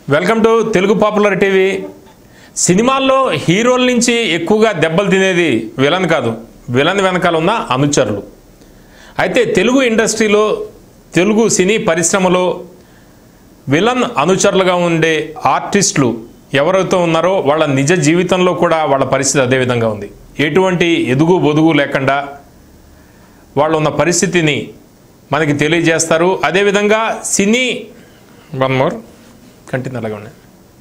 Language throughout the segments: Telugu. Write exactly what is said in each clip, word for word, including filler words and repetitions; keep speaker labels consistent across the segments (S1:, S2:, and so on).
S1: Welcome to Telugu popular TV. సినిమాల్లో హీరోల నుంచి ఎక్కువగా దెబ్బలు తినేది విలన్ కాదు, విలన్ వెనకాల ఉన్న అనుచరులు. అయితే తెలుగు ఇండస్ట్రీలో, తెలుగు సినీ పరిశ్రమలో విలన్ అనుచరులుగా ఉండే ఆర్టిస్టులు ఎవరైతే ఉన్నారో వాళ్ళ నిజ జీవితంలో కూడా వాళ్ళ పరిస్థితి అదే విధంగా ఉంది. ఎటువంటి ఎదుగు బొదుగు లేకుండా వాళ్ళు ఉన్న పరిస్థితిని మనకి తెలియజేస్తారు. అదేవిధంగా సినీ వన్ మోర్ కంటిన్యూ అలాగే ఉన్నాయి.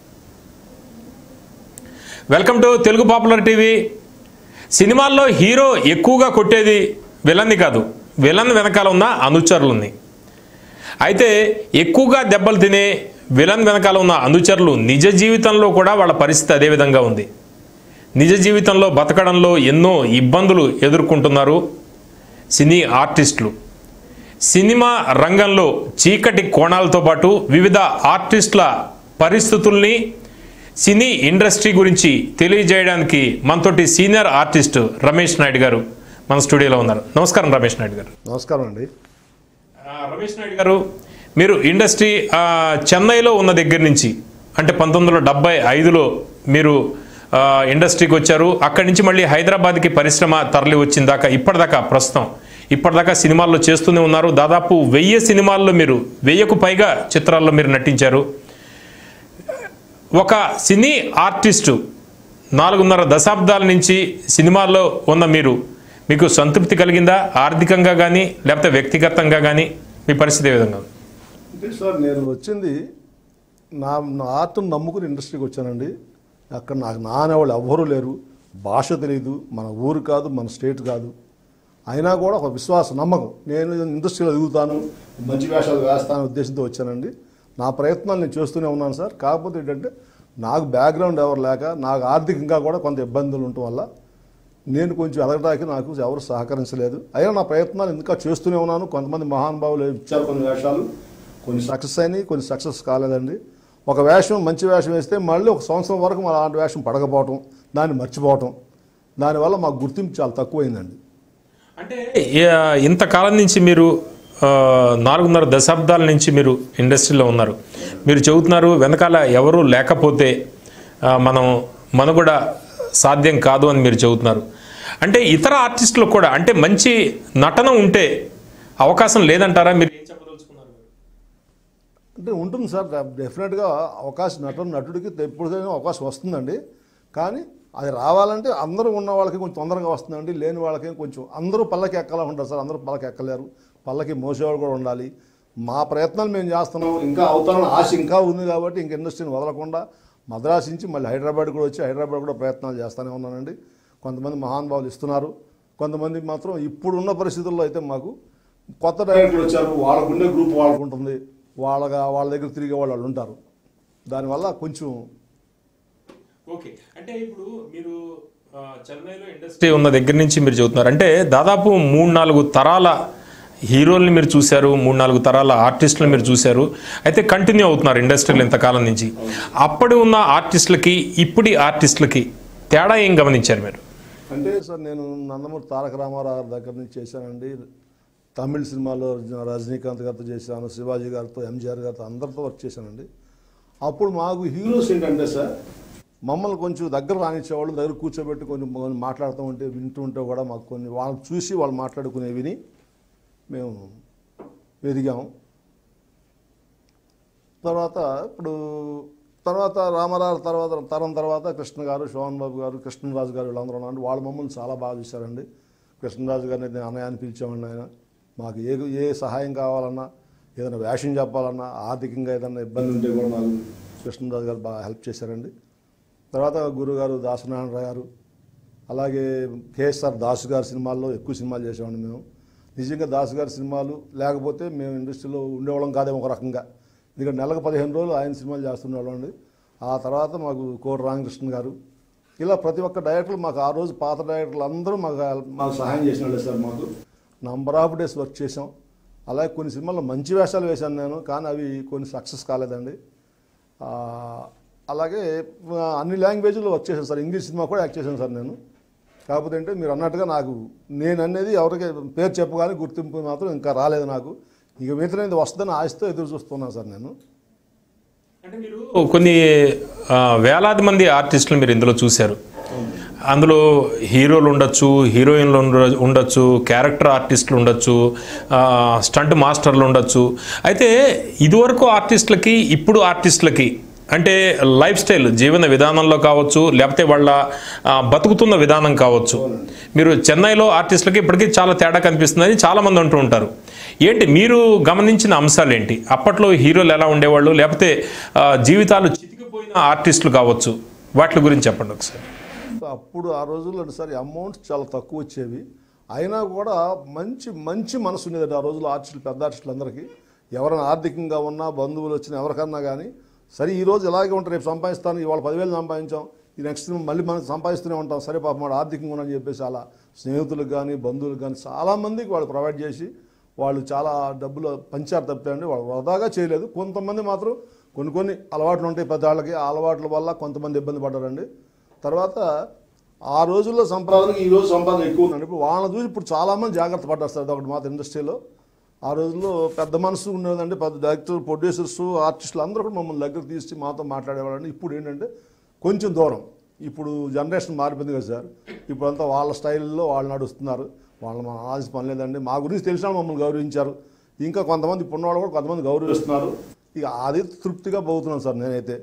S1: Welcome to Telugu popular TV. సినిమాల్లో హీరో ఎక్కువగా కొట్టేది విలన్ని కాదు, విలన్ వెనకాల ఉన్న అనుచరులని. అయితే ఎక్కువగా దెబ్బలు తినే విలన్ వెనకాల ఉన్న అనుచరులు నిజ జీవితంలో కూడా వాళ్ళ పరిస్థితి అదే విధంగా ఉంది. నిజ జీవితంలో బతకడంలో ఎన్నో ఇబ్బందులు ఎదుర్కొంటున్నారు సినీ ఆర్టిస్టులు. సినిమా రంగంలో చీకటి కోణాలతో పాటు వివిధ ఆర్టిస్టుల పరిస్థితుల్ని, సినీ ఇండస్ట్రీ గురించి తెలియజేయడానికి మనతోటి సీనియర్ ఆర్టిస్ట్ రమేష్ నాయుడు గారు మన స్టూడియోలో ఉన్నారు. నమస్కారం రమేష్ నాయుడు గారు.
S2: నమస్కారం అండి.
S1: రమేష్ నాయుడు గారు, మీరు ఇండస్ట్రీ చెన్నైలో ఉన్న దగ్గర నుంచి, అంటే పంతొమ్మిది వందల డెబ్బై ఐదులో మీరు ఇండస్ట్రీకి వచ్చారు. అక్కడి నుంచి మళ్ళీ హైదరాబాద్కి పరిశ్రమ తరలి వచ్చిన దాకా ఇప్పటిదాకా ప్రస్తుతం ఇప్పటిదాకా సినిమాల్లో చేస్తూనే ఉన్నారు. దాదాపు వెయ్యి సినిమాల్లో మీరు వెయ్యకు పైగా చిత్రాల్లో మీరు నటించారు. ఒక సినీ ఆర్టిస్టు నాలుగున్నర దశాబ్దాల నుంచి సినిమాల్లో ఉన్న మీరు, మీకు సంతృప్తి కలిగిందా ఆర్థికంగా కానీ లేకపోతే వ్యక్తిగతంగా కానీ? మీ పరిస్థితి ఏ విధంగా?
S2: అంటే సార్, నేను వచ్చింది నా నా ఆర్ట్ని నమ్ముకుని ఇండస్ట్రీకి వచ్చానండి. అక్కడ నాకు నా అనేవాళ్ళు ఎవ్వరూ లేరు. భాష తెలియదు, మన ఊరు కాదు, మన స్టేట్ కాదు. అయినా కూడా ఒక విశ్వాస నమ్మకం, నేను ఇండస్ట్రీలో ఎదుగుతాను, మంచి వేషాలు వేస్తాను ఉద్దేశంతో వచ్చానండి. నా ప్రయత్నాలు నేను చేస్తూనే ఉన్నాను సార్. కాకపోతే ఏంటంటే నాకు బ్యాక్గ్రౌండ్ ఎవరు లేక, నాకు ఆర్థికంగా కూడా కొంత ఇబ్బందులు ఉండటం వల్ల నేను కొంచెం ఎదగడానికి నాకు ఎవరు సహకరించలేదు. అయినా నా ప్రయత్నాలు ఇంకా చేస్తూనే ఉన్నాను. కొంతమంది మహానుభావులు ఇచ్చారు కొన్ని వేషాలు, కొన్ని సక్సెస్ అయినాయి, కొన్ని సక్సెస్ కాలేదండి. ఒక వేషం మంచి వేషం వేస్తే మళ్ళీ ఒక సంవత్సరం వరకు మన అలాంటి వేషం పడకపోవటం, దాన్ని మర్చిపోవటం, దానివల్ల మాకు గుర్తింపు చాలా తక్కువైందండి.
S1: అంటే ఇంతకాలం నుంచి మీరు నాలుగున్నర దశాబ్దాల నుంచి మీరు ఇండస్ట్రీలో ఉన్నారు. మీరు చెబుతున్నారు వెనకాల ఎవరు లేకపోతే మనం మనుగడ సాధ్యం కాదు అని మీరు చెబుతున్నారు. అంటే ఇతర ఆర్టిస్టులు కూడా, అంటే మంచి నటన ఉంటే అవకాశం లేదంటారా? మీరు ఏం చెప్పదలుచుకున్నారు?
S2: అంటే ఉంటుంది సార్, డెఫినెట్గా అవకాశం నటన నటుడికి ఎప్పుడైనా అవకాశం వస్తుందండి. కానీ అది రావాలంటే అందరూ ఉన్న వాళ్ళకి కొంచెం తొందరగా వస్తుందండి, లేని వాళ్ళకి కొంచెం అందరూ పల్లకి ఎక్కాలా ఉంటారు సార్. అందరూ పల్లకి ఎక్కలేరు, పల్లకి మోసేవాళ్ళు కూడా ఉండాలి. మా ప్రయత్నాలు మేము చేస్తున్నాం, ఇంకా అవుతానని ఆశ ఇంకా ఉంది కాబట్టి ఇంక ఇండస్ట్రీని వదలకుండా మద్రాసు నుంచి మళ్ళీ హైదరాబాద్ కూడా వచ్చి హైదరాబాద్ కూడా ప్రయత్నాలు చేస్తూనే ఉన్నానండి. కొంతమంది మహానుభావులు ఇస్తున్నారు, కొంతమంది మాత్రం ఇప్పుడున్న పరిస్థితుల్లో అయితే మాకు కొత్త డైరెక్టర్లు వచ్చారు, వాళ్ళకుండే గ్రూప్ వాళ్ళకు ఉంటుంది, వాళ్ళగా వాళ్ళ దగ్గర తిరిగే వాళ్ళు వాళ్ళు ఉంటారు. దానివల్ల కొంచెం
S1: ఓకే. అంటే ఇప్పుడు మీరు చెన్నైలో ఇండస్ట్రీ ఉన్న దగ్గర నుంచి మీరు చెబుతున్నారు, అంటే దాదాపు మూడు నాలుగు తరాల హీరోల్ని మీరు చూశారు, మూడు నాలుగు తరాల ఆర్టిస్టులు మీరు చూశారు. అయితే కంటిన్యూ అవుతున్నారు ఇండస్ట్రీలో ఇంతకాలం నుంచి. అప్పుడు ఉన్న ఆర్టిస్టులకి ఇప్పటి ఆర్టిస్టులకి తేడా ఏం గమనించారు మీరు?
S2: అంటే సార్, నేను నందమూరి తారక రామారావు దగ్గర నుంచి చేశానండి. తమిళ సినిమాలో రజనీకాంత్ గారితో చేశాను, శివాజీ గారితో, ఎంజీఆర్ గారితో అందరితో వర్క్ చేశానండి. అప్పుడు మాకు హీరోస్ ఏంటంటే సార్, మమ్మల్ని కొంచెం దగ్గర రానిచ్చేవాళ్ళు, దగ్గర కూర్చోబెట్టి కొంచెం కొన్ని మాట్లాడుతూ ఉంటే వింటూ ఉంటే కూడా మాకు కొన్ని వాళ్ళు చూసి వాళ్ళు మాట్లాడుకునే విని మేము ఎదిగాము. తర్వాత ఇప్పుడు తర్వాత రామారావు తర్వాత తరం తర్వాత కృష్ణ గారు, శోభన్ బాబు గారు, కృష్ణరాజు గారు వీళ్ళందరూ ఉన్నారండి. వాళ్ళు మమ్మల్ని చాలా బాగా చూశారండి. కృష్ణరాజు గారిని నేను అన్నయ్యని పిలిచామండి. ఆయన మాకు ఏ ఏ సహాయం కావాలన్నా, ఏదైనా వేషం చెప్పాలన్నా, ఆర్థికంగా ఏదైనా ఇబ్బంది ఉంటే కూడా నాకు కృష్ణరాజు గారు బాగా హెల్ప్ చేశారండి. తర్వాత గురుగారు దాసనారాయణ గారు, అలాగే కేఎస్ఆర్ దాసు గారి సినిమాల్లో ఎక్కువ సినిమాలు చేసామండి మేము. నిజంగా దాసు గారి సినిమాలు లేకపోతే మేము ఇండస్ట్రీలో ఉండేవాళ్ళం కాదేమో ఒక రకంగా. ఎందుకంటే నెలకు పదిహేను రోజులు ఆయన సినిమాలు చేస్తుండేవాళ్ళం అండి. ఆ తర్వాత మాకు కోటి రామకృష్ణ గారు, ఇలా ప్రతి ఒక్క డైరెక్టర్లు మాకు ఆ రోజు పాత డైరెక్టర్లు అందరూ మాకు మాకు సహాయం చేసిన వాళ్ళే సార్. మాకు నంబర్ ఆఫ్ డేస్ వర్క్ చేసాం. అలాగే కొన్ని సినిమాల్లో మంచి వేషాలు వేశాను నేను, కానీ అవి కొన్ని సక్సెస్ కాలేదండి. అలాగే అన్ని లాంగ్వేజ్లో వర్క్ చేశాను సార్. ఇంగ్లీష్ సినిమా కూడా యాక్ట్ చేశాను సార్ నేను. కాకపోతే అంటే మీరు అన్నట్టుగా నాకు నేను అనేది ఎవరికి పేరు చెప్పగానే గుర్తింపు మాత్రం ఇంకా రాలేదు నాకు. ఇక మిగతా వస్తుందని ఆశతో ఎదురు చూస్తున్నాను సార్ నేను.
S1: అంటే మీరు కొన్ని ఆ, వేలాది మంది ఆర్టిస్టులు మీరు ఇందులో చూశారు. అందులో హీరోలు ఉండొచ్చు, హీరోయిన్లు ఉండ- ఉండొచ్చు, క్యారెక్టర్ ఆర్టిస్టులు ఉండొచ్చు, ఆ, స్టంట్ మాస్టర్లు ఉండొచ్చు. అయితే ఇదివరకు ఆర్టిస్టులకి ఇప్పుడు ఆర్టిస్టులకి అంటే లైఫ్ స్టైల్ జీవన విధానంలో కావచ్చు, లేకపోతే వాళ్ళ ఆ, బతుకుతున్న విధానం కావచ్చు. మీరు చెన్నైలో ఆర్టిస్టులకి ఇప్పటికీ చాలా తేడా కనిపిస్తుందని చాలామంది అంటూ ఉంటారు. ఏంటి మీరు గమనించిన అంశాలు ఏంటి? అప్పట్లో హీరోలు ఎలా ఉండేవాళ్ళు, లేకపోతే ఆ, జీవితాలు చితికిపోయిన ఆర్టిస్టులు కావచ్చు, వాటి గురించి చెప్పండి ఒకసారి.
S2: అప్పుడు ఆ రోజుల్లో సరే అమౌంట్స్ చాలా తక్కువ వచ్చేవి, అయినా కూడా మంచి మంచి మనసు ఉండేది ఆ రోజుల్లో ఆర్టిస్టులు, పెద్ద ఆర్టిస్టులు అందరికీ. ఎవరైనా ఆర్థికంగా ఉన్నా, బంధువులు వచ్చినా ఎవరికన్నా కానీ సరే ఈ రోజు ఇలాగే ఉంటారు, రేపు సంపాదిస్తాను, ఇవాళ పదివేలు సంపాదించాం, ఈ నెక్స్ట్ మళ్ళీ మనం సంపాదిస్తూనే ఉంటాం, సరే పాపం వాడు ఆర్థికంగా ఉన్నాఅని చెప్పేసి అలా స్నేహితులకు కానీ బంధువులకు కానీ చాలామందికి వాళ్ళు ప్రొవైడ్ చేసి వాళ్ళు చాలా డబ్బులు పంచారు తప్పితే వాళ్ళు వృధాగా చేయలేదు. కొంతమంది మాత్రం కొన్ని కొన్ని అలవాట్లు ఉంటాయి పెద్దవాళ్ళకి, ఆ అలవాట్ల వల్ల కొంతమంది ఇబ్బంది పడ్డారండి. తర్వాత ఆ రోజుల్లో సంపాదనకి ఈ రోజు సంపాదన ఎక్కువ ఉందండి. ఇప్పుడు వాళ్ళని చూసి ఇప్పుడు చాలామంది జాగ్రత్త పడ్డారు ఒకటి మాత్రం ఇండస్ట్రీలో. ఆ రోజుల్లో పెద్ద మనసు ఉండేదండి, పెద్ద డైరెక్టర్, ప్రొడ్యూసర్స్, ఆర్టిస్టులు అందరూ కూడా మమ్మల్ని దగ్గర తీసి మాతో మాట్లాడేవాళ్ళండి. ఇప్పుడు ఏంటంటే కొంచెం దూరం, ఇప్పుడు జనరేషన్ మారిపోయింది కదా సార్, ఇప్పుడు అంతా వాళ్ళ స్టైల్లో వాళ్ళు నడుస్తున్నారు, వాళ్ళు మనం ఆల్సిన పని లేదండి. మా గురించి తెలిసిన మమ్మల్ని గౌరవించారు, ఇంకా కొంతమంది ఇప్పుడు వాళ్ళు కూడా కొంతమంది గౌరవిస్తున్నారు. ఇక అది తృప్తిగా పోతున్నాను సార్ నేనైతే.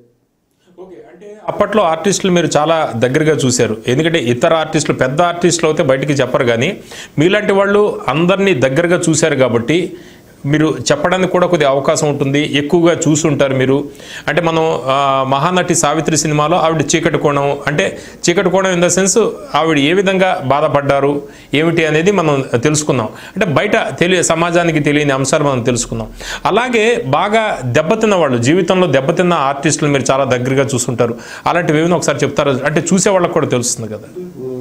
S1: అంటే అప్పట్లో ఆర్టిస్టులు మీరు చాలా దగ్గరగా చూశారు, ఎందుకంటే ఇతర ఆర్టిస్టులు పెద్ద ఆర్టిస్టులు అయితే బయటికి చెప్పరు, కానీ మీలాంటి వాళ్ళు అందరినీ దగ్గరగా చూశారు కాబట్టి మీరు చెప్పడానికి కూడా కొద్దిగా అవకాశం ఉంటుంది, ఎక్కువగా చూసుంటారు మీరు. అంటే మనం ఆ, మహానటి సావిత్రి సినిమాలో ఆవిడ చీకటి కోణం, అంటే చీకటి కోణం ఇన్ ద సెన్స్ ఆవిడ ఏ విధంగా బాధపడ్డారు ఏమిటి అనేది మనం తెలుసుకుందాం. అంటే బయట తెలియ సమాజానికి తెలియని అంశాలు మనం తెలుసుకుందాం. అలాగే బాగా దెబ్బతిన్న వాళ్ళు, జీవితంలో దెబ్బతిన్న ఆర్టిస్టులు మీరు చాలా దగ్గరగా చూసుంటారు, అలాంటివి ఏమైనా ఒకసారి చెప్తారు, అంటే చూసే వాళ్ళకి కూడా తెలుస్తుంది కదా.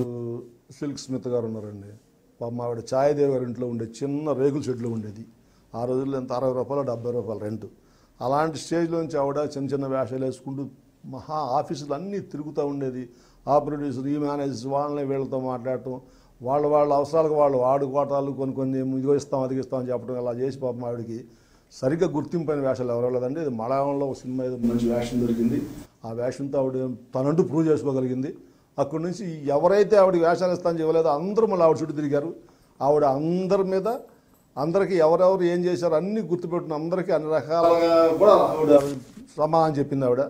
S2: సిల్క్ స్మిత్ గారు ఉన్నారండి, పాపం ఆవిడ ఛాయాదేవి గారి ఇంట్లో ఉండే చిన్న రేకుల షెడ్లో ఉండేది. ఆ రోజుల్లో ఎంత అరవై రూపాయలు డెబ్బై రూపాయలు రెంట్. అలాంటి స్టేజ్లోంచి ఆవిడ చిన్న చిన్న వేషాలు వేసుకుంటూ మహా ఆఫీసులు అన్నీ తిరుగుతూ ఉండేది. ఆ ప్రొడ్యూసర్, ఈ మేనేజర్స్ వాళ్ళని వీళ్ళతో మాట్లాడటం, వాళ్ళ వాళ్ళ అవసరాలకు వాళ్ళు ఆడుకోవటాలు, కొన్ని కొన్ని ఇదిగో ఇస్తాం అది ఇస్తాం అని చెప్పడం, అలా చేసి పాపం ఆవిడకి సరిగ్గా గుర్తింపైన వేషాలు ఎవరు లేదండి. ఇది మలయాళంలో ఒక సినిమా ఏదో మంచి వేషం దొరికింది, ఆ వేషంతో ఆవిడ తనంటూ ప్రూవ్ చేసుకోగలిగింది. అక్కడి నుంచి ఎవరైతే ఆవిడ వేషాలు ఇస్తానని చెప్పలేదో అందరూ మళ్ళీ ఆవిడ చుట్టూ తిరిగారు. ఆవిడ అందరి మీద అందరికీ ఎవరెవరు ఏం చేశారు అన్నీ గుర్తుపెట్టిన అందరికీ అన్ని రకాలుగా కూడా ఆవిడ సమాధానం చెప్పింది. ఆవిడ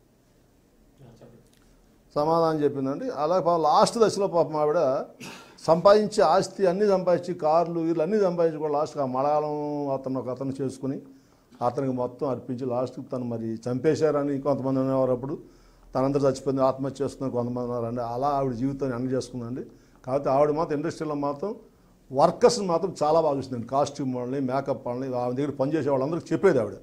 S2: సమాధానం చెప్పిందండి. అలాగే పాపం లాస్ట్ దశలో పాపం ఆవిడ సంపాదించి ఆస్తి అన్నీ సంపాదించి కార్లు వీళ్ళు అన్నీ సంపాదించి కూడా లాస్ట్గా మలయాళం అతను ఒక అతను చేసుకుని అతనికి మొత్తం అర్పించి లాస్ట్కి తను మరి చంపేశారని కొంతమంది అనేవారు. అప్పుడు తనంతా చచ్చిపోయింది, ఆత్మహత్య చేసుకుని కొంతమంది ఉన్నారండి. అలా ఆవిడ జీవితాన్ని అన్ని చేసుకుందండి. కాబట్టి ఆవిడ మాత్రం ఇండస్ట్రీలో మాత్రం వర్కర్స్ని మాత్రం చాలా బాగా చూసిందండి. కాస్ట్యూమ్ వాళ్ళని, మేకప్ వాళ్ళని, ఆవిడ దగ్గర పనిచేసే వాళ్ళందరికీ చెప్పేది ఆవిడ,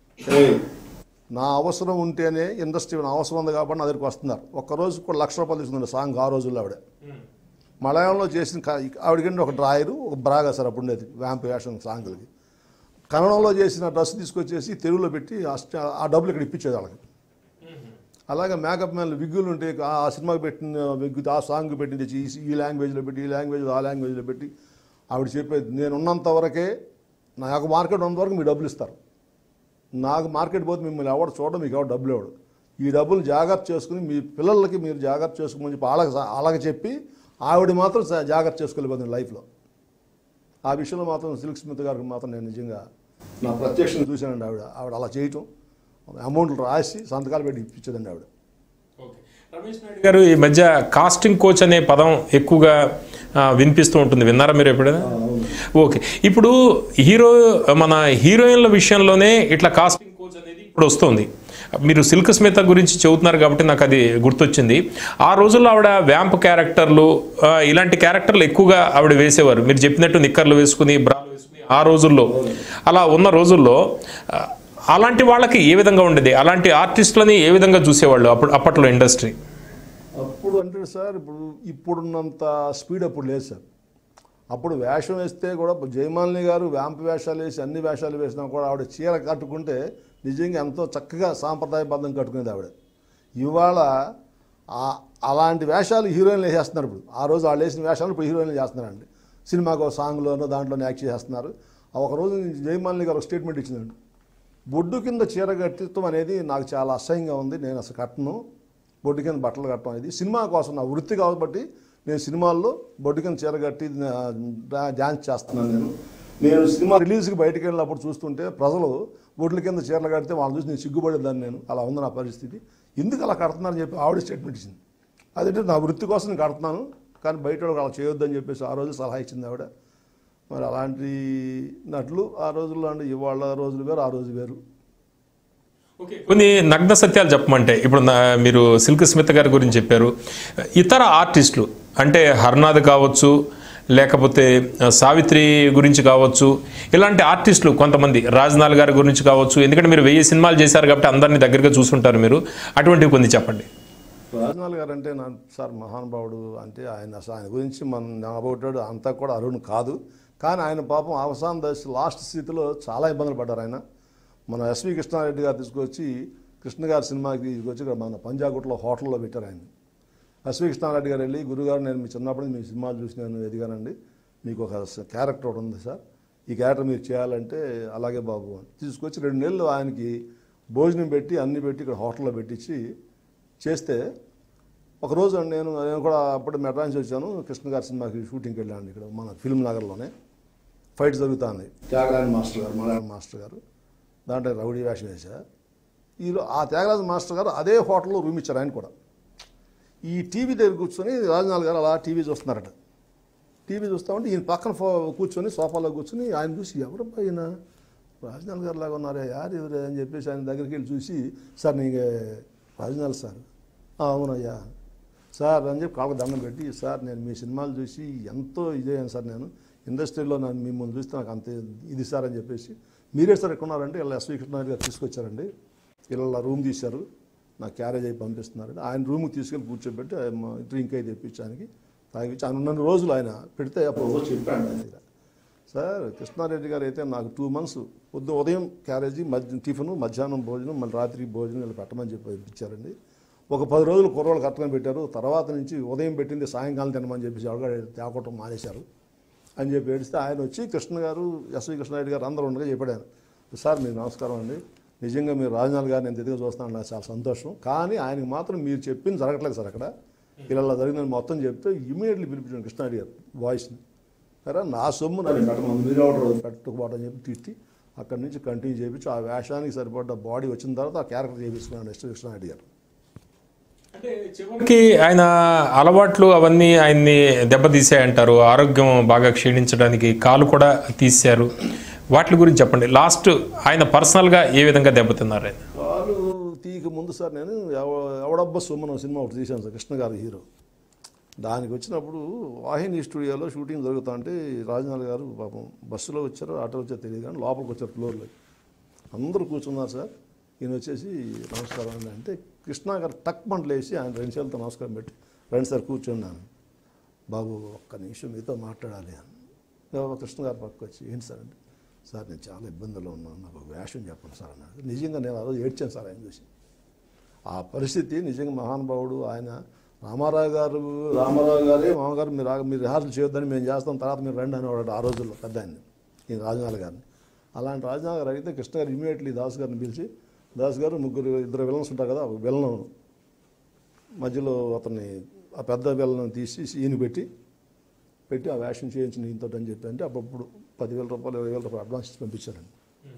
S2: నా అవసరం ఉంటేనే ఇండస్ట్రీ నా అవసరం ఉంది కాబట్టి నా దగ్గరికి వస్తున్నారు. ఒక్కరోజు కూడా లక్ష రూపాయలు తీసుకుందండి సాంగ్ ఆ రోజుల్లో ఆవిడ. మలయాళంలో చేసిన ఆవిడకంటే ఒక డ్రాయరు ఒక బ్రాగా సార్ అప్పుడు ఉండేది వ్యాంప్ వేషన్ సాంగులకి. కన్నడంలో చేసిన డ్రెస్ తీసుకొచ్చేసి తెలుగులో పెట్టి ఆ డబ్బులు ఇక్కడ ఇప్పించేది వాళ్ళకి. అలాగే మేకప్ మ్యాన్లు విగ్గులు ఉంటే ఆ సినిమాకి పెట్టిన విగ్గు ఆ సాంగ్ పెట్టి తెచ్చి ఈ లాంగ్వేజ్లో పెట్టి ఈ లాంగ్వేజ్ ఆ లాంగ్వేజ్లో పెట్టి ఆవిడ చెప్పేది, నేను ఉన్నంత వరకే నాకు మార్కెట్ ఉన్నంత వరకు మీరు డబ్బులు ఇస్తారు, నాకు మార్కెట్ పోతే మిమ్మల్ని ఎవరు చూడడం, మీకు ఎవరు డబ్బులు ఇవ్వడు, ఈ డబ్బులు జాగ్రత్త చేసుకుని మీ పిల్లలకి మీరు జాగ్రత్త చేసుకోమని చెప్పి అలాగ అలాగే చెప్పి ఆవిడ మాత్రం జాగ్రత్త చేసుకోలేకపోతుంది లైఫ్లో. ఆ విషయంలో మాత్రం సిల్క్ స్మిత్ గారికి మాత్రం నేను నిజంగా నా ప్రత్యక్షంగా చూశానండి. ఆవిడ ఆవిడ అలా చేయటం, అమౌంట్లు రాసి సంతకాలు పెట్టి ఇప్పించేదండి ఆవిడ.
S1: రమేష్ నాయుడు గారు ఈ మధ్య కాస్టింగ్ కోచ్ అనే పదం ఎక్కువగా వినిపిస్తూ ఉంటుంది, విన్నారా మీరు ఎప్పుడైనా? ఓకే, ఇప్పుడు హీరో మన హీరోయిన్ల విషయంలోనే ఇట్లా కాస్టింగ్ కోచ్ అనేది ఇప్పుడు వస్తుంది. మీరు సిల్క్ స్మిత గురించి చెబుతున్నారు కాబట్టి నాకు అది గుర్తొచ్చింది. ఆ రోజుల్లో ఆవిడ వ్యాంప్ క్యారెక్టర్లు ఇలాంటి క్యారెక్టర్లు ఎక్కువగా ఆవిడ వేసేవారు. మీరు చెప్పినట్టు నిక్కర్లు వేసుకుని బ్రాలు వేసుకుని ఆ రోజుల్లో అలా ఉన్న రోజుల్లో అలాంటి వాళ్ళకి ఏ విధంగా ఉండేది, అలాంటి ఆర్టిస్టులని ఏ విధంగా చూసేవాళ్ళు అప్పుడు అప్పట్లో ఇండస్ట్రీ?
S2: అప్పుడు అంటే సార్ ఇప్పుడు ఇప్పుడున్నంత స్పీడ్ అప్పుడు లేదు సార్. అప్పుడు వేషం వేస్తే కూడా జయమాలిని గారు వ్యాంప్ వేషాలు వేసి అన్ని వేషాలు వేసినా కూడా ఆవిడ చీర కట్టుకుంటే నిజంగా ఎంతో చక్కగా సాంప్రదాయబద్ధం కట్టుకునేది ఆవిడ. ఇవాళ అలాంటి వేషాలు హీరోయిన్లు వేసేస్తున్నారు. ఇప్పుడు ఆ రోజు వాళ్ళు వేసిన వేషాలు ఇప్పుడు హీరోయిన్లు చేస్తున్నారండి. సినిమాకు ఒక సాంగ్లోనో దాంట్లోనే యాక్ట్ చేస్తున్నారు. ఒకరోజు జయమాలిని గారు ఒక స్టేట్మెంట్ ఇచ్చిందండి, బొడ్డు కింద చీర కట్టిత్వం అనేది నాకు చాలా అసహ్యంగా ఉంది. నేను అసలు కట్టను బొడ్డు కింద బట్టలు కట్టడం అనేది. సినిమా కోసం నా వృత్తి కాబట్టి నేను సినిమాల్లో బొడ్డు కింద చీర కట్టి డ్యాన్స్ చేస్తున్నాను. నేను నేను సినిమా రిలీజ్కి బయటకు వెళ్ళినప్పుడు చూస్తుంటే ప్రజలు బొడ్ల కింద చీరలు కడితే వాళ్ళు చూసి నేను సిగ్గుపడేదాన్ని. నేను అలా ఉంది నా పరిస్థితి. ఎందుకు అలా కడుతున్నారని చెప్పి ఆవిడ స్టేట్మెంట్ ఇచ్చింది. అదంటే నా వృత్తి కోసం నేను కడుతున్నాను, కానీ బయట అలా చేయొద్దని చెప్పేసి ఆ రోజు సలహా ఇచ్చింది ఆవిడ. మరి అలాంటి నటులు ఆ రోజుల్లో అంటే ఇవాళ రోజులు వేరు, ఆ రోజు వేరు.
S1: కొన్ని నగ్న సత్యాలు చెప్పమంటే ఇప్పుడు మీరు సిల్క్ స్మిత గారి గురించి చెప్పారు. ఇతర ఆర్టిస్టులు అంటే హర్నాథ్ కావచ్చు, లేకపోతే సావిత్రి గురించి కావచ్చు, ఇలాంటి ఆర్టిస్టులు కొంతమంది, రాజ్నాల్ గారి గురించి కావచ్చు, ఎందుకంటే మీరు వెయ్యి సినిమాలు చేశారు కాబట్టి అందరినీ దగ్గరగా చూసుంటారు మీరు, అటువంటివి కొన్ని చెప్పండి.
S2: రాజ్నాల్ గారు అంటే నా సార్ మహానుభావుడు. అంటే ఆయన అసలు ఆయన గురించి మనం నాబోటాడు అంతా కూడా అరుణ్ కాదు. కానీ ఆయన పాపం అవసాన దశ లాస్ట్ స్థితిలో చాలా ఇబ్బందులు పడ్డారు ఆయన. మన ఎస్వి కృష్ణారెడ్డి గారు తీసుకొచ్చి కృష్ణ గారి సినిమాకి తీసుకొచ్చి మన పంజాగుట్లో హోటల్లో పెట్టారు ఆయన. ఎస్వి కృష్ణారెడ్డి గారు వెళ్ళి, గురుగారు నేను మీ చిన్నప్పుడు మీ సినిమాలు చూసి నేను ఎదిగానండి, మీకు ఒక క్యారెక్టర్ ఒకటి ఉంది సార్, ఈ క్యారెక్టర్ మీరు చేయాలంటే అలాగే బాబు అని తీసుకొచ్చి రెండు నెలలు ఆయనకి భోజనం పెట్టి అన్ని పెట్టి ఇక్కడ హోటల్లో పెట్టించి చేస్తే, ఒకరోజు నేను నేను కూడా అప్పుడు మెడ్రాన్స్ వచ్చాను, కృష్ణ గారి సినిమాకి షూటింగ్కి వెళ్ళాను ఇక్కడ మన ఫిల్మ్ నగర్లోనే. ఫైట్ జరుగుతుంది. త్యాగరాజ మాస్టర్ గారు, మలయాళం మాస్టర్ గారు, దాంట్లో రౌడీ వేషం వేసా. ఈలో ఆ త్యాగరాజ మాస్టర్ గారు అదే హోటల్లో రూమ్ ఇచ్చారు ఆయన కూడా. ఈ టీవీ దగ్గర కూర్చొని రాజ్నాల్ గారు అలా టీవీ చూస్తున్నారట. టీవీ చూస్తూ ఉంటే ఈయన పక్కన ఫో కూర్చొని సోఫాలో కూర్చొని ఆయన చూసి, ఎవరబ్బా ఈయన రాజ్నాల్ గారు లాగా ఉన్నారే, యారు ఎవరే అని చెప్పేసి ఆయన దగ్గరికి వెళ్ళి చూసి, సార్ నీకు రాజ్నాల్ సార్, అవునయ్యా సార్ అని చెప్పి కాళ్ళకు దండం పెట్టి, సార్ నేను మీ సినిమాలు చూసి ఎంతో ఇదేను సార్, నేను ఇండస్ట్రీలో నన్ను మిమ్మల్ని చూస్తే నాకు అంతే ఇది సార్ అని చెప్పేసి, మీరే సార్ ఎక్కడున్నారంటే ఇలా ఎస్వి కృష్ణారెడ్డి గారు తీసుకొచ్చారండి, ఇలా రూమ్ తీశారు, నాకు క్యారేజ్ అయి పంపిస్తున్నారండి. ఆయన రూమ్కి తీసుకెళ్ళి కూర్చోబెట్టి డ్రింక్ అయితే తెప్పించడానికి తాగించి ఆయన ఉన్న రోజులు ఆయన పెడితే అప్పుడు రోజు చెప్పాడు ఆయన దగ్గర, సార్ కృష్ణారెడ్డి గారు అయితే నాకు టూ మంత్స్ పొద్దు ఉదయం క్యారేజీ, మధ్య టిఫిన్, మధ్యాహ్నం భోజనం, మళ్ళీ రాత్రి భోజనం ఇలా పెట్టమని చెప్పి పంపించారండి. ఒక పది రోజులు కుర్రోళ్ళు కరెక్ట్గా పెట్టారు. తర్వాత నుంచి ఉదయం పెట్టింది సాయంకాలం తినమని చెప్పేసి ఎవరు తేకోవటం మానేశారు అని చెప్పి ఏడిస్తే ఆయన వచ్చి కృష్ణ గారు, ఎస్వి కృష్ణారెడ్డి గారు అందరూ ఉండగా చెప్పాడు ఆయన, సార్ మీకు నమస్కారం అండి, నిజంగా మీరు రాజ్నాల్ గారు నేను ఎదుగుగా చూస్తున్నాను, నాకు చాలా సంతోషం, కానీ ఆయనకి మాత్రం మీరు చెప్పింది జరగట్లేదు సార్ అక్కడ, ఇలా జరిగిందని మొత్తం చెప్తే ఇమీడియట్లీ పిలిపించాను కృష్ణారెడ్డి గారు వాయిస్ని. సరే నా సొమ్ము నన్ను పెట్టమని మీరు ఎవరు పెట్టుకోవడం చెప్పి తిట్టి అక్కడి నుంచి కంటిన్యూ చేయించి ఆ వేషానికి సరిపడ్డ బాడీ వచ్చిన తర్వాత ఆ క్యారెక్టర్ చేయించుకున్నాను ఎస్వి కృష్ణారెడ్డి గారు.
S1: చివరికి ఆయన అలవాట్లు అవన్నీ ఆయన్ని దెబ్బతీసాయంటారు, ఆరోగ్యం బాగా క్షీణించడానికి కాలు కూడా తీశారు, వాటి గురించి చెప్పండి. లాస్ట్ ఆయన పర్సనల్గా ఏ విధంగా దెబ్బతిన్నారు ఆయన?
S2: కాలు తీయక ముందు సార్ నేను ఎవడబ్బా సొమ్మన సినిమా ఒకటి తీశాను సార్, కృష్ణ గారు హీరో. దానికి వచ్చినప్పుడు వాహిని స్టూడియోలో షూటింగ్ జరుగుతా అంటే రాజ్నాల్ గారు పాపం బస్సులో వచ్చారో ఆటో వచ్చారో తెలియదు కానీ లోపలికి వచ్చారు ఫ్లోర్లో, అందరూ కూర్చున్నారు సార్. ఈయన వచ్చేసి నమస్కారం అండి అంటే కృష్ణ గారు టక్ మంటలు వేసి ఆయన రెండు చేతులతో నమస్కారం పెట్టి, రండి సార్ కూర్చున్నాను, బాబు ఒక్క నిమిషం మీతో మాట్లాడాలి అని. కృష్ణ గారు పక్కకు వచ్చి, ఏంటి సార్ అంటే, సార్ నేను చాలా ఇబ్బందుల్లో ఉన్నాను, నాకు ఒక వేషం చెప్పండి సార్ అన్నాడు. నిజంగా నేను ఆ రోజు ఏడ్చాను సార్ ఆయన చూసి. ఆ పరిస్థితి నిజంగా మహానుభావుడు ఆయన. రామారావు గారు రామారావు గారే మామగారు మీరు మీరు రిహార్సల్ చేయొద్దని మేము చేస్తాం, తర్వాత మీరు రండి అనేవాడు ఆ రోజుల్లో పెద్ద ఆయన, ఈయన రాజనాల్ గారిని. అలాంటి రాజనాల్ గారు అడిగితే కృష్ణ గారు ఇమీడియట్లీ దాస్ గారిని పిలిచి, దాస్ గారు ముగ్గురు ఇద్దరు విలన్స్ ఉంటారు కదా, ఒక విలను మధ్యలో అతన్ని ఆ పెద్ద విలను తీసి ఈయన పెట్టి పెట్టి ఆ వేషం చేయించిన ఈయనతో అని చెప్పి అంటే అప్పుడు పదివేల రూపాయలు ఇరవై వేల రూపాయలు అడ్వాన్స్ ఇచ్చి పంపించారండి.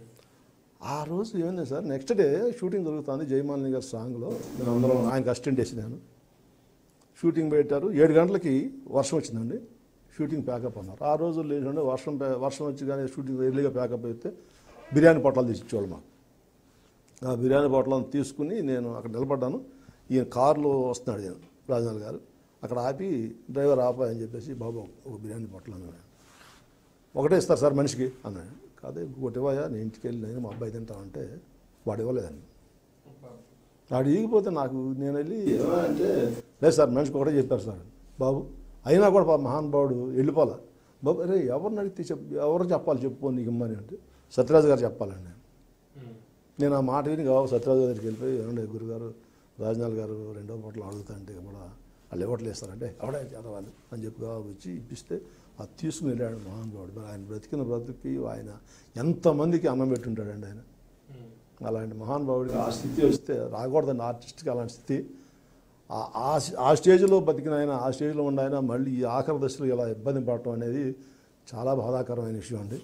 S2: ఆ రోజు ఏమైంది సార్, నెక్స్ట్ డే షూటింగ్ జరుగుతుంది జయమాలిని గారి సాంగ్లో, నేను అందరం ఆయనకు అసిస్టెంట్ వేసినాను. షూటింగ్ పెట్టారు, ఏడు గంటలకి వర్షం వచ్చిందండి, షూటింగ్ ప్యాకప్ అన్నారు. ఆ రోజు లేదంటే వర్షం వర్షం వచ్చి కానీ షూటింగ్ ఎర్లీగా ప్యాకప్ అయితే బిర్యానీ పొట్లాలు తీసి ఇచ్చేవాళ్ళు మాకు. ఆ బిర్యానీ పొట్లాలను తీసుకుని నేను అక్కడ నిలబడ్డాను, ఈయన కారులో వస్తున్నాడు ఈయన రాజనాల్ గారు, అక్కడ ఆపి డ్రైవర్ ఆపా అని చెప్పేసి, బాబు ఒక బిర్యానీ పొట్టలు అన్నాడు. ఒకటే ఇస్తారు సార్ మనిషికి అన్నాడు. కాదే ఇంకోటి ఇవ్వయా, నేను ఇంటికి వెళ్ళి నేను మా అబ్బాయి తింటామంటే వాడు ఇవ్వలేదండి. వాడు ఇగిపోతే నాకు నేను వెళ్ళి అంటే లేదు సార్ మనిషికి ఒకటే చెప్పారు సార్ బాబు, అయినా కూడా పాప మహానుభావుడు వెళ్ళిపోలే. బాబు అరే ఎవరిని అడిగితే చెప్పు, ఎవరు చెప్పాలి చెప్పు నీకు ఇమ్మని అంటే సత్యరాజు గారు చెప్పాలండి. నేను ఆ మాట విని బాబు సత్యరాజు దగ్గరికి వెళ్ళిపోయి, ఏమంటే గురుగారు రాజనాల్ గారు రెండో పూటలు అడుగుతాంటే కూడా వాళ్ళు ఇవ్వట్లేదు ఇస్తారంటే ఎవడే చదవాలి అని చెప్పి వచ్చి ఇప్పిస్తే అది తీసుకుని వెళ్ళాడు మహానుభావుడు. మరి ఆయన బ్రతికిన బ్రతికి ఆయన ఎంతమందికి అన్నం పెట్టుంటాడండి ఆయన. అలాంటి మహానుభావుడికి ఆ స్థితి వస్తే రాకూడదండి ఆర్టిస్ట్కి అలాంటి స్థితి. ఆ- ఆ ఆ స్టేజ్లో బతికిన ఆయన, ఆ స్టేజ్లో ఉన్న ఆయన మళ్ళీ ఈ ఆఖరి దశలో ఇలా ఇబ్బంది పడటం అనేది చాలా బాధాకరమైన విషయం అండి.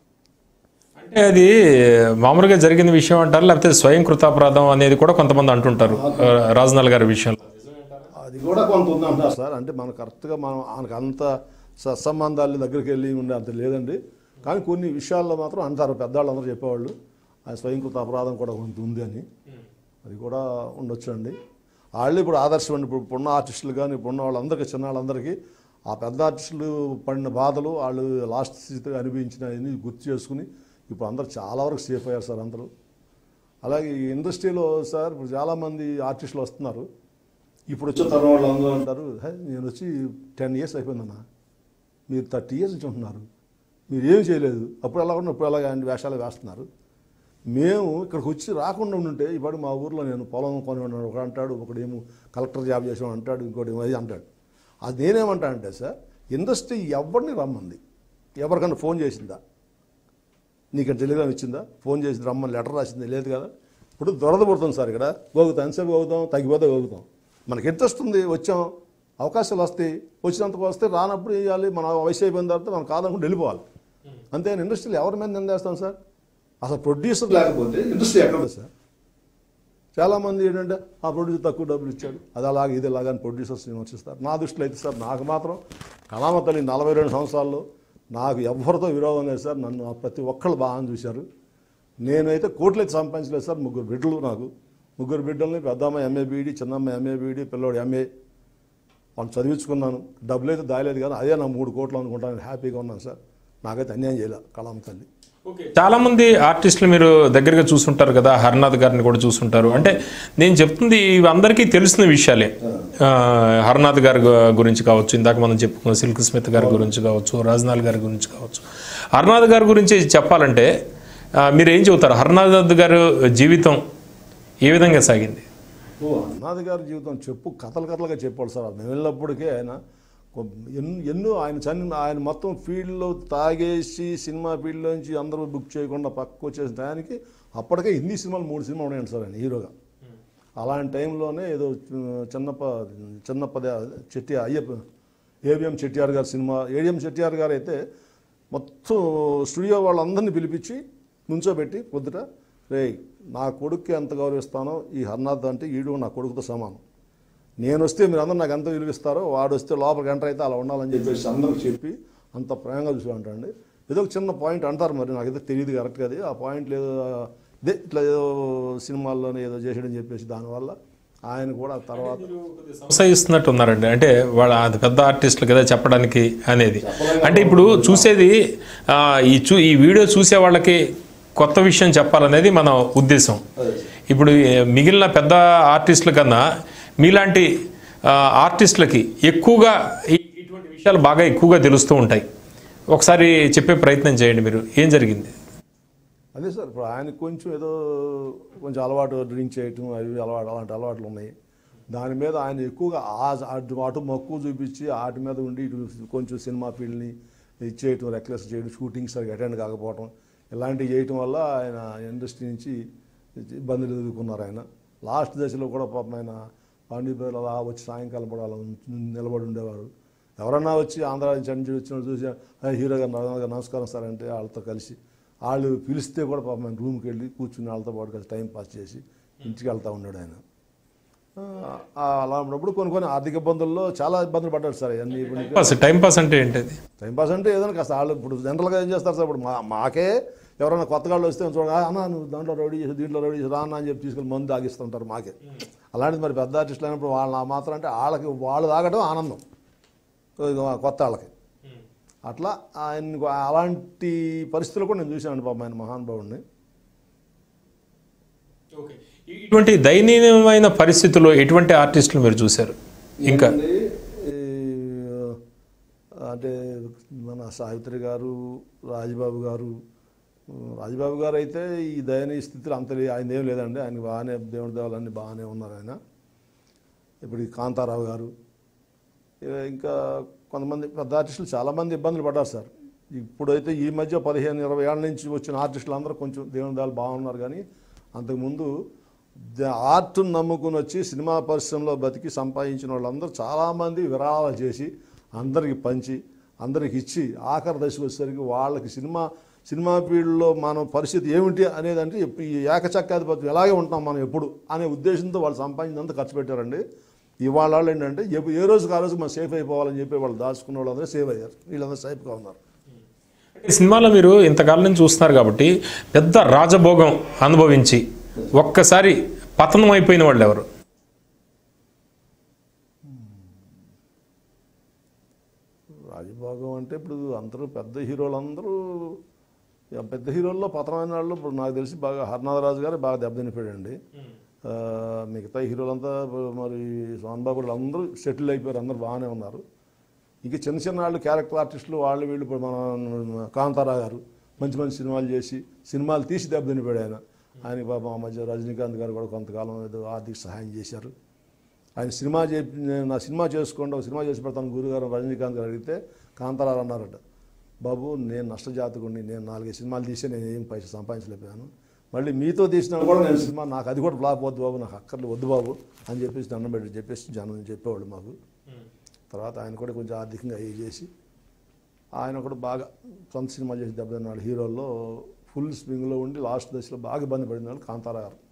S1: అంటే అది మామూలుగా జరిగిన విషయం అంటారు, లేకపోతే స్వయం కృతాపరాధం అనేది కూడా కొంతమంది అంటుంటారు ఆ, రాజనాల్ గారి విషయంలో.
S2: అది కూడా కొంత ఉందంటారు సార్. అంటే మనం కరెక్ట్గా మనం ఆయనకు అంత సత్సంబంధాలు దగ్గరికి వెళ్ళి ఉండే అంత లేదండి. కానీ కొన్ని విషయాల్లో మాత్రం అంటారు, పెద్దవాళ్ళు అందరూ చెప్పేవాళ్ళు ఆయన స్వయంకృత అపరాధం కూడా కొంత ఉంది అని. అది కూడా ఉండొచ్చు అండి. వాళ్ళు ఇప్పుడు ఆదర్శం అండి. ఇప్పుడు ఉన్న ఆర్టిస్టులు కానీ ఇప్పుడున్న వాళ్ళందరికీ, చిన్న వాళ్ళందరికీ ఆ పెద్ద ఆర్టిస్టులు పడిన బాధలు, వాళ్ళు లాస్ట్ స్థితిగా అనిపించినవి గుర్తు చేసుకుని ఇప్పుడు అందరూ చాలా వరకు సేఫ్ అయ్యారు సార్ అందరూ. అలాగే ఈ ఇండస్ట్రీలో సార్ ఇప్పుడు చాలామంది ఆర్టిస్టులు వస్తున్నారు. ఇప్పుడు వచ్చే తరం వాళ్ళు అందరూ అంటారు, "హే, నేను వచ్చి టెన్ ఇయర్స్ అయిపోయిందన్న, మీరు థర్టీ ఇయర్స్ నుంచి ఉంటున్నారు, మీరు ఏం చేయలేదు, అప్పుడు ఎలా ఉన్నారు ఇప్పుడు ఎలాగ అన్ని వేషాలు వేస్తున్నారు. మేము ఇక్కడికి వచ్చి రాకుండా ఉండుంటే ఇప్పుడు మా ఊర్లో నేను పొలం కొని ఉన్నాను ఒకడు అంటాడు, ఒకడేమో కలెక్టర్ జాబ్ చేసాం అంటాడు, ఇంకోటి అది అంటాడు. అది నేనేమంటా అంటే సార్, ఇండస్ట్రీ ఎవరిని రమ్మంది, ఎవరికన్నా ఫోన్ చేసిందా, నీకు టెలిగ్రామ్ ఇచ్చిందా, ఫోన్ చేసి రమ్మని లెటర్ రాసింది లేదు కదా. ఇప్పుడు దొరద పడుతుంది సార్, ఇక్కడ గోగుతాం, ఎంతసేపు గోగుతాం, తగ్గిపోతే గోగుతాం. మనకి ఇంట్రెస్ట్ ఉంది, వచ్చాం, అవకాశాలు వస్తాయి, వచ్చినంతకు వస్తే రానప్పుడు వేయాలి. మన వయసు అయిపోయిన తర్వాత మనం కాదనుకుంటే వెళ్ళిపోవాలి. అంతే. ఇండస్ట్రీలో ఎవరి మీద నిందేస్తాం సార్? అసలు ప్రొడ్యూసర్ లేకపోతే ఇండస్ట్రీ ఎక్కడ ఉంది సార్? చాలామంది ఏంటంటే ఆ ప్రొడ్యూసర్ తక్కువ డబ్బులు ఇచ్చాడు, అది అలాగే ఇది అలాగా అని ప్రొడ్యూసర్స్ విమర్శిస్తారు. నా దృష్టిలో అయితే సార్, నాకు మాత్రం కళామ తల్లి నలభై రెండు సంవత్సరాల్లో నాకు ఎవరితో విరోధం లేదు సార్. నన్ను ప్రతి ఒక్కళ్ళు బాగా చూశారు. నేనైతే కోట్లు అయితే సంపాదించలేదు సార్. ముగ్గురు బిడ్డలు, నాకు ముగ్గురు బిడ్డల్ని, పెద్దమ్మ ఎంఏ బీఈడి, చిన్నమ్మ ఎంఏ బీఈడి, పిల్లోడు ఎంఏ, వాళ్ళు చదివించుకున్నాను. డబ్బులు అయితే దాయలేదు కానీ అదే నా మూడు కోట్లు అనుకుంటాను. హ్యాపీగా ఉన్నాను సార్. నాకైతే అన్యాయం చేయలే కళామ తల్లి.
S1: చాలా మంది ఆర్టిస్టులు మీరు దగ్గరగా చూస్తుంటారు కదా, హర్నాథ్ గారిని కూడా చూస్తుంటారు. అంటే నేను చెప్తుంది ఇవి అందరికీ తెలిసిన విషయాలే. ఆ, హర్నాథ్ గారి గు- గురించి కావచ్చు, ఇందాక మనం చెప్పుకున్న సిల్క్ స్మిత్ గారి గురించి కావచ్చు, రాజనాల్ గారి గురించి కావచ్చు. హర్నాథ్ గారి గురించి చెప్పాలంటే ఆ, మీరు ఏం చెబుతారు? హర్నాథ్ గారు జీవితం ఏ విధంగా సాగింది?
S2: ఓ హర్నాథ్ గారి జీవితం చెప్పు కథలు కథలుగా చెప్పాడు సార్. మేము వెళ్ళినప్పటికే ఆయన కొ- ఎన్నో ఎన్నో ఆయన చని ఆయన మొత్తం ఫీల్డ్లో తాగేసి సినిమా ఫీల్డ్లో నుంచి అందరూ బుక్ చేయకుండా పక్కకు వచ్చేసిన టయానికి అప్పటికే హిందీ సినిమాలు మూడు సినిమాలు ఉన్నాయండి సార్ ఆయన హీరోగా. అలాంటి టైంలోనే ఏదో చిన్నప్ప చిన్నప్ప చెట్టి అయ్యప్ప ఏవిఎం చెట్టిఆర్ గారి సినిమా. ఏవిఎం చెట్టిఆర్ గారు అయితే మొత్తం స్టూడియో వాళ్ళందరినీ పిలిపించి నుంచోబెట్టి పొద్దుట, రే నా కొడుక్కి ఎంత గౌరవిస్తానో ఈ హర్నాథ్ అంటే ఈడు నా కొడుకుతో సమానం, నేను వస్తే మీరు అందరూ నాకు ఎంత విలువిస్తారో, వాడు వస్తే లోపలికి ఎంటర్ అయితే అలా ఉండాలని చెప్పేసి అందరికి చెప్పి అంత ప్రేమగా చూసి అంటాండి. ఏదో ఒక చిన్న పాయింట్ అంటారు, మరి నాకైతే తెలియదు కరెక్ట్గా అది. ఆ పాయింట్ ఏదో ఇదే ఇట్లా ఏదో సినిమాల్లోనే ఏదో చేసాడని చెప్పేసి దానివల్ల ఆయన కూడా తర్వాత
S1: సంశయిస్తున్నట్టు ఉన్నారండి. అంటే వాళ్ళ అది పెద్ద ఆర్టిస్టులు కదా చెప్పడానికి అనేది. అంటే ఇప్పుడు చూసేది ఆ, ఈ చూ ఈ వీడియో చూసే వాళ్ళకి కొత్త విషయం చెప్పాలనేది మన ఉద్దేశం. ఇప్పుడు ఈ మిగిలిన పెద్ద ఆర్టిస్టుల కన్నా మీలాంటి ఆ, ఆర్టిస్టులకి ఎక్కువగా ఈ- ఇటువంటి విషయాలు బాగా ఎక్కువగా తెలుస్తూ ఉంటాయి. ఒకసారి చెప్పే ప్రయత్నం చేయండి మీరు, ఏం జరిగింది?
S2: అదే సార్, ఇప్పుడు ఆయనకు కొంచెం ఏదో కొంచెం అలవాటు డ్రింక్ చేయటం అవి అలవాటు అలాంటి అలవాట్లు ఉన్నాయి. దాని మీద ఆయన ఎక్కువగా ఆ అటు అటు మక్కువ చూపించి వాటి మీద ఉండి ఇటు కొంచెం సినిమా ఫీల్డ్ని ఇచ్చేయటం, రెక్లెస్ చేయడం, షూటింగ్స్ అటెండ్ కాకపోవటం, ఇలాంటివి చేయటం వల్ల ఆయన ఇండస్ట్రీ నుంచి ఇబ్బందులు ఎదుర్కొన్నారు. ఆయన లాస్ట్ దశలో కూడా పాపం ఆయన పాండిపేరు అలా వచ్చి సాయంకాలం కూడా అలా నిలబడి ఉండేవారు. ఎవరన్నా వచ్చి ఆంధ్ర నుంచి అన్ని వచ్చిన చూసి హీరో గారు నమస్కారం సార్ అంటే వాళ్ళతో కలిసి వాళ్ళు పిలిస్తే కూడా పాపం ఆయన రూమ్కి వెళ్ళి కూర్చుని వాళ్ళతో పాటు కలిసి టైం పాస్ చేసి ఇంటికి వెళ్తూ ఉన్నాడు ఆయన. ఆ, అలా ఉన్నప్పుడు కొన్ని కొన్ని ఆర్థిక ఇబ్బందుల్లో చాలా ఇబ్బందులు పడ్డాడు సార్. అన్ని
S1: పాస్ టైం పాస్ అంటే ఏంటది?
S2: టైం పాస్ అంటే ఏదైనా కాస్త వాళ్ళు ఇప్పుడు జనరల్గా ఏం చేస్తారు సార్, ఇప్పుడు మా మాకే ఎవరైనా కొత్త వాళ్ళు వస్తే చూడ అన్నా నువ్వు దాంట్లో రౌడీ చేసి దీంట్లో రౌడీ చేసి రానా అని చెప్పి తీసుకెళ్ళి మందు తాగిస్తుంటారు మాకే. అలాంటిది మరి పెద్ద ఆర్టిస్టులు అయినప్పుడు వాళ్ళు ఆ మాత్రం అంటే వాళ్ళకి వాళ్ళు తాగడం ఆనందం కొత్త వాళ్ళకి. అట్లా ఆయన అలాంటి పరిస్థితులు కూడా నేను చూశానండి పాపం ఆయన మహానుభావుడిని.
S1: ఇటువంటి దయనీయమైన పరిస్థితుల్లో ఎటువంటి ఆర్టిస్టులు మీరు చూశారు? ఇంకా
S2: ఏంటండి, ఈ, అంటే మన సావిత్రి గారు, రాజబాబు గారు రాజబాబు గారు అయితే ఈ దయనీయ స్థితిలో అంత ఆయన ఏం లేదండి. ఆయన బాగానే దేవుడి దేవాలన్నీ బాగానే ఉన్నారు ఆయన. ఇప్పుడు ఈ కాంతారావు గారు, ఇంకా కొంతమంది పెద్ద ఆర్టిస్టులు చాలామంది ఇబ్బందులు పడ్డారు సార్. ఇప్పుడైతే ఈ మధ్య పదిహేను ఇరవై ఏళ్ళ నుంచి వచ్చిన ఆర్టిస్టులు అందరూ కొంచెం దేవుని దేవాలు బాగున్నారు. కానీ అంతకుముందు ఆర్ట్ను నమ్ముకుని వచ్చి సినిమా పరిశ్రమలో బతికి సంపాదించిన వాళ్ళందరూ చాలామంది విరాళాలు చేసి అందరికి పంచి అందరికి ఇచ్చి ఆఖరి దశకు వచ్చేసరికి వాళ్ళకి సినిమా సినిమా ఫీల్డ్లో మన పరిస్థితి ఏమిటి అనేదంటే ఈ ఏకచక్రాధిపత్యం ఎలాగే ఉంటాం మనం ఎప్పుడు అనే ఉద్దేశంతో వాళ్ళు సంపాదించినంత ఖర్చు పెట్టారండి. ఇవాళ వాళ్ళు ఏంటంటే ఏ రోజుకి ఆ రోజు మనం సేఫ్ అయిపోవాలని చెప్పి వాళ్ళు దాచుకున్న వాళ్ళందరూ సేవ్ అయ్యారు, వీళ్ళందరూ సేఫ్గా ఉన్నారు.
S1: సినిమాలో మీరు ఇంతకాలం నుంచి చూస్తున్నారు కాబట్టి పెద్ద రాజభోగం అనుభవించి ఒక్కసారి పతనం అయిపోయిన వాళ్ళు ఎవరు?
S2: రాజభోగం అంటే ఇప్పుడు అందరూ పెద్ద హీరోలందరూ పెద్ద హీరోల్లో పతనమైన వాళ్ళు ఇప్పుడు నాకు తెలిసి బాగా హర్నాథరాజు గారు బాగా దెబ్బతినిపోయాడండి. మిగతా హీరోలంతా మరి సోహన్ బాబు వాళ్ళు అందరూ సెటిల్ అయిపోయారు, అందరూ బాగానే ఉన్నారు. ఇంక చిన్న చిన్న వాళ్ళు క్యారెక్టర్ ఆర్టిస్టులు వాళ్ళు వీళ్ళు ఇప్పుడు మన కాంతారా గారు మంచి మంచి సినిమాలు చేసి సినిమాలు తీసి దెబ్బతినిపోయాడు ఆయన. ఆయన పాప ఆ మధ్య రజనీకాంత్ గారు కూడా కొంతకాలం ఏదో ఆర్థిక సహాయం చేశారు. ఆయన సినిమా చే నా సినిమా చేసుకోండి, ఒక సినిమా చేసి పెడతాను గురుగారు రజనీకాంత్ గారు అడిగితే కాంతారా అన్నారట, బాబు నేను నష్టజాతకుడిని, నేను నాలుగైదు సినిమాలు తీసి నేను ఏం పైసా సంపాదించలేకపోయాను, మళ్ళీ మీతో తీసినా కూడా నేను సినిమా నాకు అది కూడా ఫ్లాప్ వద్దు బాబు, నాకు అక్కర్లు వద్దు బాబు అని చెప్పేసి దండం పెట్టి చెప్పేసి జనం చెప్పేవాళ్ళు మాకు. తర్వాత ఆయన కూడా కొంచెం ఆర్థికంగా అయ్యి చేసి ఆయన కూడా బాగా సొంత సినిమా చేసి దెబ్బతిన్నాడు. హీరోల్లో ఫుల్ స్వింగ్లో ఉండి లాస్ట్ దశలో బాగా ఇబ్బంది పడినాడు కాంతారా గారు.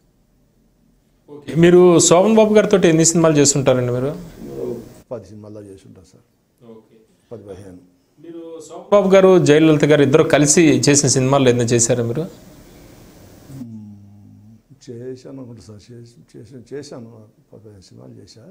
S1: మీరు శోభన్ బాబు గారితో ఎన్ని సినిమాలు చేస్తుంటారండి? మీరు
S2: పది సినిమాల్లో చేసి ఉంటారు సార్, పది పదిహేను.
S1: మీరు శోభన్ బాబు గారు జయలలిత గారు ఇద్దరు కలిసి చేసిన సినిమాలు ఏదైనా చేశారా మీరు?
S2: చేశాను అనుకుంటా సార్, చేసి చేసి చేశాను పదిహేను సినిమాలు చేశా.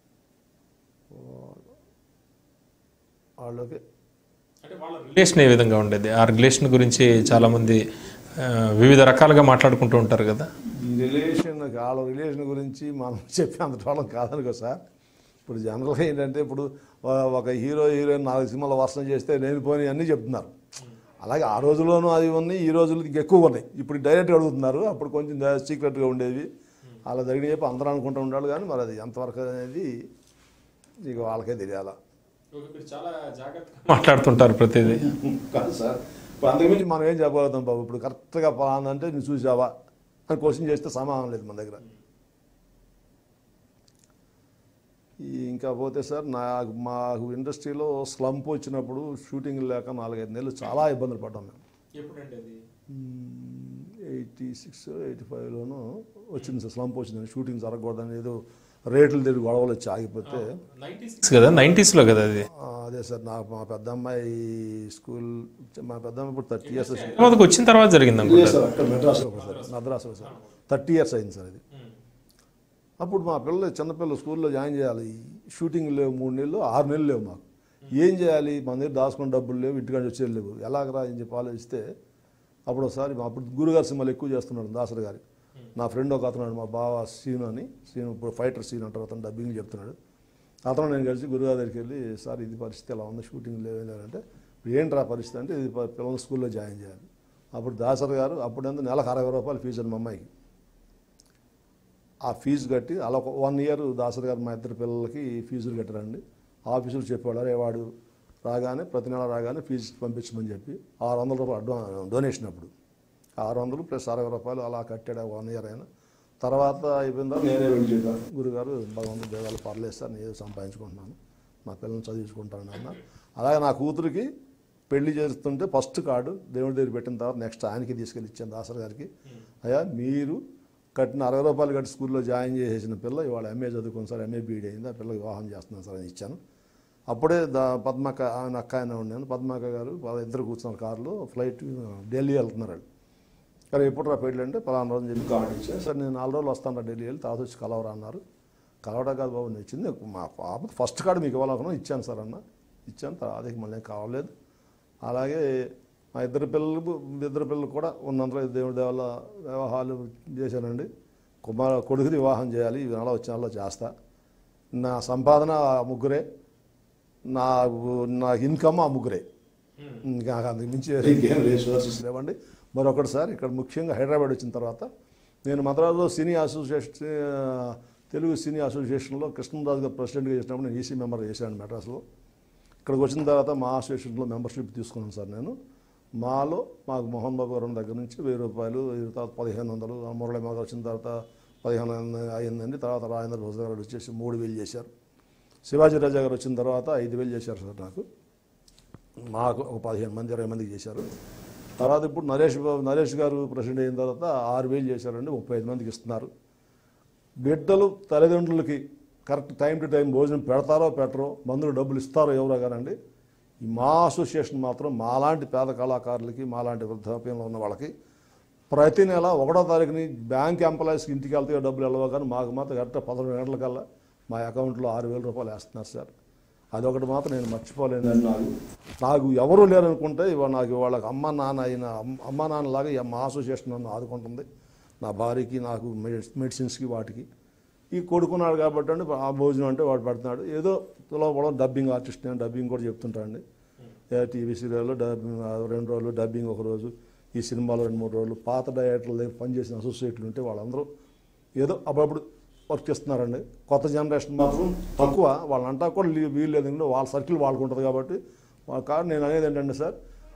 S2: వాళ్ళకి
S1: రిలేషన్ ఏ విధంగా ఉండేది? ఆ రిలేషన్ గురించి చాలామంది వివిధ రకాలుగా మాట్లాడుకుంటూ ఉంటారు కదా.
S2: రిలేషన్ వాళ్ళ రిలేషన్ గురించి మనం చెప్పి అంత వాళ్ళం కాదనుకో సార్. ఇప్పుడు జనరల్గా ఏంటంటే ఇప్పుడు ఒక హీరో హీరోయిన్ నాలుగు సినిమాల వర్షం చేస్తే లేనిపోయి అన్నీ చెప్తున్నారు. అలాగే ఆ రోజుల్లోనూ అది ఉన్నాయి, ఈ రోజులు ఇంకా ఎక్కువ ఉన్నాయి. ఇప్పుడు డైరెక్ట్గా అడుగుతున్నారు, అప్పుడు కొంచెం సీక్రెట్గా ఉండేవి. అలా తగిన చెప్పి అందరూ అనుకుంటూ ఉండాలి, కానీ మరి అది ఎంతవరకు అనేది ఇక వాళ్ళకే తెలియాలా.
S1: చాలా జాగ్రత్తగా మాట్లాడుతుంటారు ప్రతిదీ.
S2: కాదు సార్, ఇప్పుడు అంతకుమించి మనం ఏం చెప్పగలుగుతాం బాబు? ఇప్పుడు కరెక్ట్గా పలానా అంటే నువ్వు చూసావా అని క్వశ్చన్ చేస్తే సమాధానం లేదు మన దగ్గర. ఇంకా పోతే సార్ నాకు మాకు ఇండస్ట్రీలో స్లంప్ వచ్చినప్పుడు షూటింగ్ లేక నాలుగైదు నెలలు చాలా ఇబ్బందులు పడ్డాం మేము. ఎయిటీ సిక్స్ ఎయిటీ ఫైవ్లోనూ వచ్చింది సార్ స్లంప్ వచ్చింది. షూటింగ్ జరగకూడదని ఏదో రేట్లు తిరిగి గొడవలు వచ్చి ఆగిపోతే
S1: కదా నైంటీస్లో కదా అది.
S2: అదే సార్ నాకు మా పెద్ద అమ్మాయి స్కూల్ మా పెద్ద అమ్మాయి ఇప్పుడు థర్టీ ఇయర్స్
S1: వచ్చిన తర్వాత జరిగింది
S2: మెడ్రాస్లో సార్, మద్రాసులో సార్ థర్టీ ఇయర్స్ అయింది సార్ అది. అప్పుడు మా పిల్లలు చిన్నపిల్లలు స్కూల్లో జాయిన్ చేయాలి, షూటింగ్ లేవు, మూడు నెలలు ఆరు నెలలు లేవు మాకు. ఏం చేయాలి? మన దగ్గర దాచుకున్న డబ్బులు లేవు, ఇంటికాడ వచ్చేది లేవు, ఎలాగరా అని చెప్పి ఆలోచిస్తే అప్పుడు ఒకసారి అప్పుడు గురుగారు సినిమాలు ఎక్కువ చేస్తున్నాడు దాసరి గారి. నా ఫ్రెండ్ ఒక అతను మా బావ సీను అని, సీను ఇప్పుడు ఫైటర్ సీన్ అంటారు, అతను డబ్బింగ్ చెప్తున్నాడు. అతను నేను కలిసి గురుగారి దగ్గరికి వెళ్ళి సార్ ఇది పరిస్థితి ఎలా ఉంది, షూటింగ్ లేదంటే ఏంట్రా పరిస్థితి అంటే ఇది పిల్లలు స్కూల్లో జాయిన్ చేయాలి. అప్పుడు దాసరి గారు అప్పుడు ఎంత నెలకు అరవై రూపాయలు ఫీజు అని మా అమ్మాయికి. ఆ ఫీజు కట్టి అలా ఒక వన్ ఇయర్ దాసరి గారు మా ఇద్దరు పిల్లలకి ఫీజులు కట్టారండి. ఆఫీసులు చెప్పేవాడు వాడు రాగానే ప్రతి నెల రాగానే ఫీజు పంపించమని చెప్పి ఆరు వందల రూపాయలు అడ్వా డొనేషన్. అప్పుడు ఆరు వందలు ప్లస్ అరవై రూపాయలు అలా కట్టాడు వన్ ఇయర్ అయినా. తర్వాత అయిపోయిన తర్వాత నేనే వెళ్ళి చెప్పాను, గురుగారు భగవంతుడు దేవాలు పర్లేదు సార్, నేను సంపాదించుకుంటున్నాను, మా పిల్లల్ని చదివించుకుంటాను అన్న. అలాగే నా కూతురికి పెళ్లి చేస్తుంటే ఫస్ట్ కార్డు దేవుడి దగ్గర పెట్టిన తర్వాత నెక్స్ట్ ఆయనకి తీసుకెళ్ళి ఇచ్చాను దాసరి గారికి. అయ్యా మీరు కట్టిన అరవై రూపాయలు కట్టి స్కూల్లో జాయిన్ చేసేసిన పిల్ల ఇవాళ ఎంఏ చదువుకుని సార్, ఎంఏ బీఈడీ అయింది, ఆ పిల్లకి వివాహం చేస్తున్నాను సార్ అని ఇచ్చాను. అప్పుడే దా పద్మక్క ఆయన అక్క ఆయన ఉన్నాను, పద్మక్క గారు ఇద్దరు కూర్చున్నారు కారులో, ఫ్లైట్ ఢిల్లీ వెళ్తున్నారు వాళ్ళు. కానీ ఎప్పుడు రా పెళ్ళి అంటే పలానా రోజు చెప్పి కార్డు ఇచ్చాను సార్, నేను నాలుగు రోజులు వస్తాను రా ఢిల్లీ వెళ్ళి, తర్వాత వచ్చి కలవరా అన్నారు. కలవడా కాదు బాబు నచ్చింది, మా పాప ఫస్ట్ కార్డు మీకు ఇవ్వాలనుకున్నాను, ఇచ్చాను సార్ అన్న, ఇచ్చాను. తర్వాత మళ్ళీ కావలేదు. అలాగే మా ఇద్దరు పిల్లలు ఇద్దరు పిల్లలు కూడా ఉన్నంతలో దేవుడి దేవాల వివాహాలు చేశానండి. కుమార కొడుకుని వివాహం చేయాలి, ఈ నెల వచ్చే నెలలో చేస్తా. నా సంపాదన ఆ ముగ్గురే, నా నా ఇన్కమ్ ఆ ముగ్గురే, ఇంకా అంతకు మించి ఇంకేం రిసోర్సెస్ లేవండి. మరొకటి సార్, ఇక్కడ ముఖ్యంగా హైదరాబాద్ వచ్చిన తర్వాత నేను మద్రాసులో సినీ అసోసియేషన్ తెలుగు సినీ అసోసియేషన్లో కృష్ణరాజు గారు ప్రెసిడెంట్గా చేసినప్పుడు నేను ఈసీ మెంబర్ చేశాను మెడ్రాస్లో. ఇక్కడికి వచ్చిన తర్వాత మా అసోసియేషన్లో మెంబర్షిప్ తీసుకున్నాను సార్ నేను. మాలో మాకు మోహన్ బాబు గారి దగ్గర నుంచి వెయ్యి రూపాయలు వెయ్యి తర్వాత పదిహేను వందలు మురళి మాధవ్ వచ్చిన తర్వాత పదిహేను అయిందండి. తర్వాత రాజేంద్ర ప్రసాద్ గారు వచ్చేసి మూడు వేలు చేశారు. శివాజీ రాజా గారు వచ్చిన తర్వాత ఐదు వేలు చేశారు సార్. నాకు మాకు ఒక పదిహేను మంది ఇరవై మందికి చేశారు. తర్వాత ఇప్పుడు నరేష్ బాబు నరేష్ గారు ప్రెసిడెంట్ అయిన తర్వాత ఆరు వేలు చేశారండి, ముప్పై ఐదు మందికి ఇస్తున్నారు. బిడ్డలు తల్లిదండ్రులకి కరెక్ట్ టైం టు టైం భోజనం పెడతారో పెట్టరో, మందులు డబ్బులు ఇస్తారో ఎవరో కానండి, ఈ మా అసోసియేషన్ మాత్రం మాలాంటి పేద కళాకారులకి, మాలాంటి వృద్ధాప్యంలో ఉన్న వాళ్ళకి ప్రతి నెల ఒకటో తారీఖుని బ్యాంక్ ఎంప్లాయీస్కి ఇంటికి వెళ్తే డబ్బులు వెళ్ళవో కానీ మాకు మాత్రం కరెక్ట్ పదకొండు గంటలకల్లా మా అకౌంట్లో ఆరు వేల రూపాయలు వేస్తున్నారు సార్. అదొకటి మాత్రం నేను మర్చిపోలేను. నాకు నాకు ఎవరూ లేరనుకుంటే ఇవాళ నాకు వాళ్ళకి అమ్మ నాన్న అయిన అమ్మ నాన్నలాగా మా అసోసియేషన్ నన్ను ఆదుకుంటుంది. నా భార్యకి నాకు మెడిసిన్స్కి వాటికి ఈ కొడుకున్నాడు కాబట్టి అండి ఆ భోజనం అంటే వాడు పెడుతున్నాడు. ఏదో తులవడం డబ్బింగ్ ఆర్టిస్ట్ నేను డబ్బింగ్ కూడా చెప్తుంటానండి. టీవీ సీరియల్లో డబ్బింగ్ రెండు రోజులు, డబ్బింగ్ ఒక రోజు, ఈ సినిమాలో రెండు మూడు రోజులు. పాత డైరెక్టర్ల దగ్గర పనిచేసిన అసోసియేట్లు ఉంటే వాళ్ళందరూ ఏదో అప్పుడప్పుడు వర్క్ చేస్తున్నారండి. కొత్త జనరేషన్ మాత్రం తక్కువ, వాళ్ళంటా కూడా వీలు లేదండి, వాళ్ళ సర్కిల్ వాళ్ళకు ఉంటుంది కాబట్టి. కాదు నేను అనేది ఏంటంటే సార్,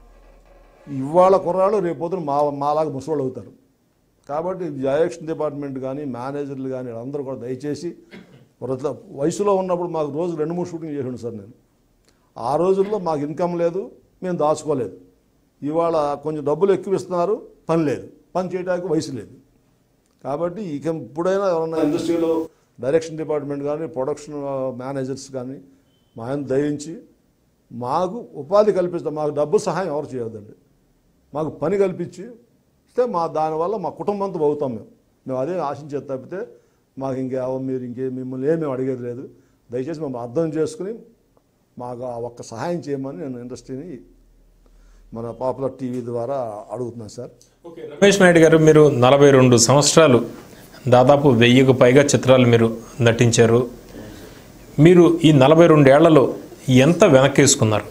S2: ఇవాళ కుర్రాళ్ళు రేపు పొద్దున మా మాలాగా ముసలోళ్ళు అవుతారు కాబట్టి డైరెక్షన్ డిపార్ట్మెంట్ కానీ మేనేజర్లు కానీ అందరూ కూడా దయచేసి వయసులో ఉన్నప్పుడు మాకు రోజు రెండు మూడు షూటింగ్ చేసాను సార్ నేను. ఆ రోజుల్లో మాకు ఇన్కమ్ లేదు, మేము దాచుకోలేదు. ఇవాళ కొంచెం డబ్బులు ఎక్కువ ఇస్తున్నారు, పని లేదు, పని చేయడానికి వయసు లేదు. కాబట్టి ఇక ఇప్పుడైనా ఎవరన్నా ఇండస్ట్రీలో డైరెక్షన్ డిపార్ట్మెంట్ కానీ ప్రొడక్షన్ మేనేజర్స్ కానీ మా ఆయన దయించి మాకు ఉపాధి కల్పిస్తాం. మాకు డబ్బు సహాయం ఎవరు చేయొద్దండి, మాకు పని కల్పించి ఇస్తే మా దానివల్ల మా కుటుంబంతో అవుతాం. మేము మేము అదే ఆశించేది తప్పితే మాకు ఇంకే మీరు ఇంకే మిమ్మల్ని ఏమీ అడిగేది లేదు. దయచేసి మేము అర్థం చేసుకుని మాకు ఆ ఒక్క సహాయం చేయమని నేను ఇండస్ట్రీని మన పాపులర్ టీవీ ద్వారా అడుగుతున్నాను సార్.
S1: రమేష్ నాయుడు గారు, మీరు నలభై రెండు సంవత్సరాలు దాదాపు వెయ్యికి పైగా చిత్రాలు మీరు నటించారు. మీరు ఈ నలభై రెండేళ్లలో ఎంత వెనక్కేసుకున్నారు?